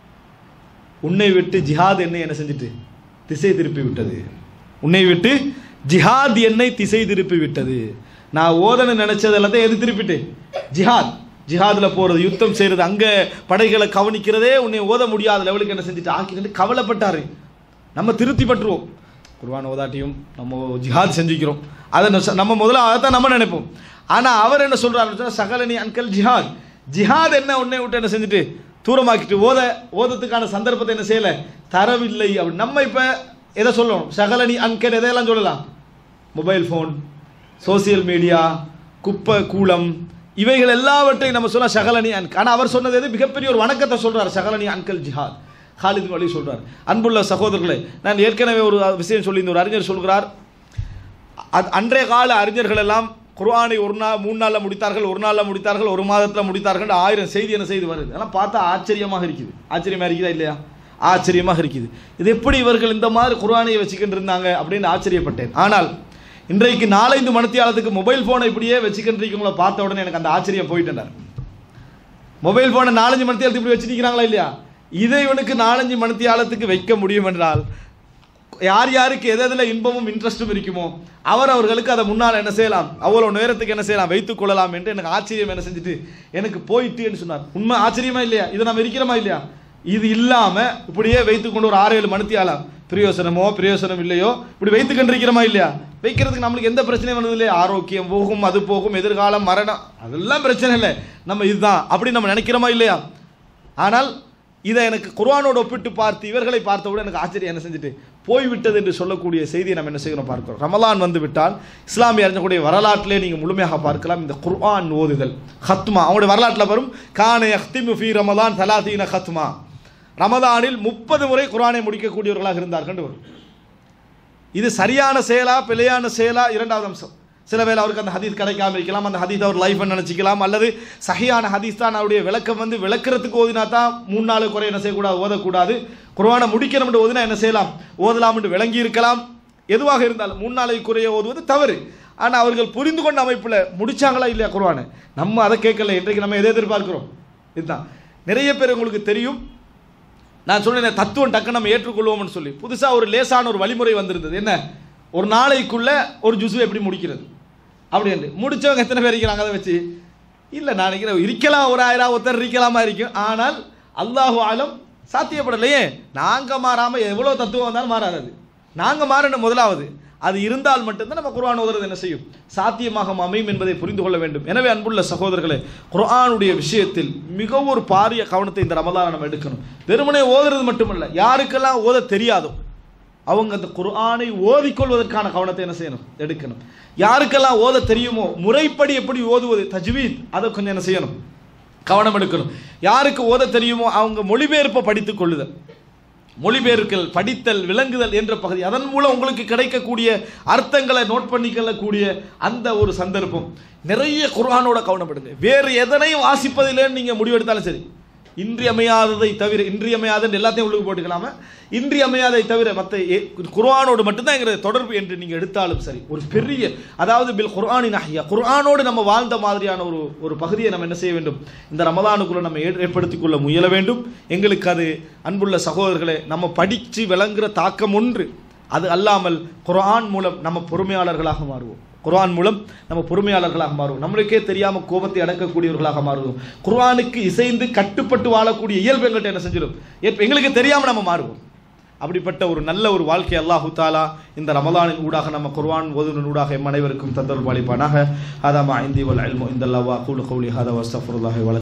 உன்னை விட்டு ஜிஹாத் என்னை என்ன செஞ்சுட்டு திசை திருப்பி விட்டது. உன்னை விட்டு ஜிஹாத் என்னை திசை திருப்பி விட்டது. நான் ஓதனை நினைச்சது எல்லாத்தையும் எது திருப்பிட்டு? ஜிஹாத். ஜிஹாதில் போகிறது, யுத்தம் செய்கிறது, அங்கே படைகளை கவனிக்கிறதே உன்னை ஓத முடியாத லெவலுக்கு என்ன செஞ்சுட்டு ஆக்கிட்டு கவலைப்பட்டாரு. நம்ம திருப்தி பற்றுவோம், குர்ஆன் ஓதாட்டியும் நம்ம ஜிஹாத் செஞ்சுக்கிறோம், அதை நம்ம முதல்ல அதை தான் நம்ம நினைப்போம். ஆனால் அவர் என்ன சொல்கிறாரு? சகலனி அன்கல் ஜிஹாத். ஜிஹாத் என்ன உன்னை விட்டு என்ன செஞ்சுட்டு தூரமாக்கிட்டு ஓத ஓதத்துக்கான சந்தர்ப்பத்தை என்ன செய்யலை, தரவில்லை. அப்படி நம்ம இப்போ எதை சொல்லணும்? சகலனி அன்கல் எதையெல்லாம் சொல்லலாம்? மொபைல் ஃபோன், சோசியல் மீடியா, குப்பை கூலம், இவைகள் எல்லாவற்றையும் நம்ம சொன்னால் சகலனி அன்க். ஆனால் அவர் சொன்னது எது? மிகப்பெரிய ஒரு வணக்கத்தை சொல்கிறார். சகலனி அன்கல் ஜிஹாத். ஹாலித் இப்னு வலீத் சொல்கிறார். அன்புள்ள சகோதரர்களே, நான் ஏற்கனவே ஒரு விஷயம் சொல்லி இந்த ஒரு அறிஞர் சொல்கிறார், அன்றைய கால அறிஞர்கள் எல்லாம் குர்ஆனை ஒரு நாள் மூணு நாளில் முடித்தார்கள், ஒரு நாளில் முடித்தார்கள், ஒரு மாதத்தில் முடித்தார்கள், ஆயிரம் செய்தி என்ன செய்து வருது. அதெல்லாம் பார்த்தா ஆச்சரியமாக இருக்குது. ஆச்சரியமாக இருக்குதா இல்லையா? ஆச்சரியமாக இருக்குது. இது எப்படி இவர்கள் இந்த மாதிரி குர்ஆனை வச்சுக்கிட்டு இருந்தாங்க அப்படின்னு ஆச்சரியப்பட்டேன். ஆனால் இன்றைக்கு நாலஞ்சு மணித்தியாலத்துக்கு மொபைல் ஃபோனை இப்படியே வச்சுக்கிட்டு இருக்கவங்கள பார்த்த உடனே எனக்கு அந்த ஆச்சரியம் போயிட்டேன். மொபைல் ஃபோனை நாலஞ்சு மணித்தியாலத்துக்கு இப்படி வச்சுருக்கிறாங்களா இல்லையா? இதை இவனுக்கு நாலஞ்சு மணித்தியாலத்துக்கு வைக்க முடியும் என்றால் யார் யாருக்கு எது எதில் இன்பமும் இன்ட்ரெஸ்ட்டும் இருக்குமோ அவர் அவர்களுக்கு அதை முன்னால் என்ன செய்யலாம், அவ்வளோ நேரத்துக்கு என்ன செய்யலாம், வைத்துக் கொள்ளலாம் என்று எனக்கு ஆச்சரியம் என்ன செஞ்சுட்டு எனக்கு போயிட்டு என்று சொன்னார். உண்மை ஆச்சரியமா இல்லையா? இதை நம்ம இருக்கிறோமா இல்லையா? இது இல்லாமல் இப்படியே வைத்துக்கொண்டு ஒரு ஆறு ஏழு மணித்தியாலாம் பிரயோசனமோ பிரயோசனம் இல்லையோ இப்படி வைத்துக்கொண்டு இருக்கிறோமா இல்லையா? வைக்கிறதுக்கு நம்மளுக்கு எந்த பிரச்சனையும் வந்தது இல்லையா? ஆரோக்கியம் போகும், அது போகும், எதிர்காலம், மரணம், அதெல்லாம் பிரச்சனை இல்லை. நம்ம இதுதான் அப்படி நம்ம நினைக்கிறோமா இல்லையா? ஆனால் இதை எனக்கு குர்ஆனோடு ஒப்பிட்டு பார்த்து இவர்களை பார்த்தவுடன் எனக்கு ஆச்சரியம் என்ன செஞ்சுட்டு போய்விட்டது என்று சொல்லக்கூடிய செய்தியை நம்ம என்ன செய்யணும் பார்க்கிறோம். ரமலான் வந்து விட்டால் இஸ்லாமிய அறிஞர்களுடைய வரலாற்றிலே நீங்கள் முழுமையாக பார்க்கலாம். இந்த குர்ஆன் ஓதுதல் ஹத்மா அவங்களுடைய வரலாற்றில் வரும். கான யஹ்திமு ஃபீ ரமலான் தலாதீன ஹத்மா. ரமதானில் முப்பது முறை குர்ஆனை முடிக்கக்கூடியவர்களாக இருந்தார்கள் வரும். இது சரியான செயலா பிழையான செயலா? இரண்டாவது அம்சம். சில வேளை அவருக்கு அந்த ஹதீஸ் கிடைக்காம இருக்கலாம், அந்த ஹதீஸ் அவர் லைஃப் நினச்சிக்கலாம், அல்லது சஹியான ஹதீஸ் தான் அவருடைய விளக்கம் வந்து விளக்கிறதுக்கு ஓதினா தான் மூணு நாலு குறை என்ன செய்யக்கூடாது, ஓதக்கூடாது. குர்ஆனை முடிக்கணும் என்று ஓதினா என்ன செய்யலாம், ஓதலாம் என்று விளங்கி இருக்கலாம். எதுவாக இருந்தாலும் மூணு நாளைக்கு குறைய ஓதுவது தவறு. ஆனால் அவர்கள் புரிந்து கொண்ட அமைப்பில் முடிச்சாங்களா இல்லையா குர்ஆனை? நம்ம அதை கேட்கல. இன்றைக்கு நம்ம எதை எதிர்பார்க்கிறோம்? இதுதான் நிறைய பேர் உங்களுக்கு தெரியும். நான் சொன்னேன் தத்துவம் டக்கு நம்ம ஏற்றுக்கொள்வோம்னு சொல்லி புதுசாக ஒரு லேசான ஒரு வழிமுறை வந்திருந்தது. என்ன, ஒரு நாளைக்குள்ள ஒரு ஜுஸு எப்படி முடிக்கிறது அப்படின்னு. முடிச்சவங்க எத்தனை பேர் இருக்கிறாங்க அதை வச்சு? இல்லை, நான் நினைக்கிறேன் இருக்கலாம், ஒரு ஆயிரம் ஒருத்தர் இருக்கலாமா இருக்கும். ஆனால் அல்லாஹு ஆலம் சாத்தியப்படலையே. நாங்கள் மாறாமல் எவ்வளோ தத்துவம் வந்தாலும் மாறாது. நாங்கள் மாறணும் முதலாவது. அது இருந்தால் மட்டும்தான் நம்ம குர்ஆன் ஓதுறது என்ன செய்யும், சாத்தியமாக அமையும் என்பதை புரிந்து கொள்ள வேண்டும். எனவே அன்புள்ள சகோதரர்களே, குர்ஆனுடைய விஷயத்தில் மிக ஒரு பாரிய கவனத்தை இந்த ரமலானை நம்ம எடுக்கணும். வெறுமனே ஓதுறது மட்டுமல்ல, யாருக்கெல்லாம் ஓத தெரியாதோ அவங்க அந்த குர்ஆனை ஓதிக்கொள்வதற்கான கவனத்தை என்ன செய்யணும், எடுக்கணும். யாருக்கெல்லாம் ஓத தெரியுமோ முறைப்படி எப்படி ஓதுவது, தஜ்வீத், அதை கொஞ்சம் என்ன செய்யணும், கவனம் எடுக்கணும். யாருக்கு ஓத தெரியுமோ அவங்க மொழிபெயர்ப்பை படித்துக் கொள்ளுதல், மொழிபெயர்க்கல், படித்தல், விளங்குதல் என்ற பகுதி, அதன் மூலம் உங்களுக்கு கிடைக்கக்கூடிய அர்த்தங்களை நோட் பண்ணிக்கொள்ளக்கூடிய அந்த ஒரு சந்தர்ப்பம். நிறைய குர்ஆனோட கவனம் எடுங்க. வேறு எதனையும் வாசிப்பதில்லைன்னு நீங்கள் முடிவெடுத்தாலும் சரி, இன்றியமையாததை தவிர, இன்றியமையாத எல்லாத்தையும் உள்ளுக்கு போட்டுக்கலாம, இன்றியமையாதை தவிர மற்ற குர்ஆனோடு மட்டும்தான் என்கிறது தொடர்பு என்று நீங்கள் எடுத்தாலும் சரி, ஒரு பெரிய, அதாவது பில் குர்ஆனின் அஹ்யா, குர்ஆனோடு நம்ம வாழ்ந்த மாதிரியான ஒரு ஒரு பகுதியை நம்ம என்ன செய்ய வேண்டும், இந்த ரமலானுக்குள்ள நம்ம ஏற்படுத்திக் கொள்ள முயல வேண்டும். எங்களுக்கு அது அன்புள்ள சகோதரர்களே, நம்ம படித்து விளங்குற தாக்கம் ஒன்று, அது அல்லாமல் குர்ஆன் மூலம் நம்ம பொறுமையாளர்களாக மாறுவோம். குர்ஆன் மூலம் நம்ம பொறுமையாளர்களாக மாறுவோம். நம்மளுக்கே தெரியாம கோபத்தை அடக்கக்கூடியவர்களாக மாறுவோம். குர்ஆனுக்கு இசைந்து கட்டுப்பட்டு வாழக்கூடிய இயல்பு எங்கள்கிட்ட என்ன செஞ்சிடும், எங்களுக்கு தெரியாம நம்ம மாறுவோம். அப்படிப்பட்ட ஒரு நல்ல ஒரு வாழ்க்கை அல்லாஹு தாலா இந்த ரமலானின் ஊடாக நம்ம குர்ஆன் ஓதுவதன் ஊடாக எம் அனைவருக்கும் தந்தருள் பாலிப்பானாக. ஹதா மா இந்தி வல் இல்மு இந்தல்லாஹ் வ அகூலு கௌலி ஹதா வஸ்தக்ஃபிருல்லாஹி வ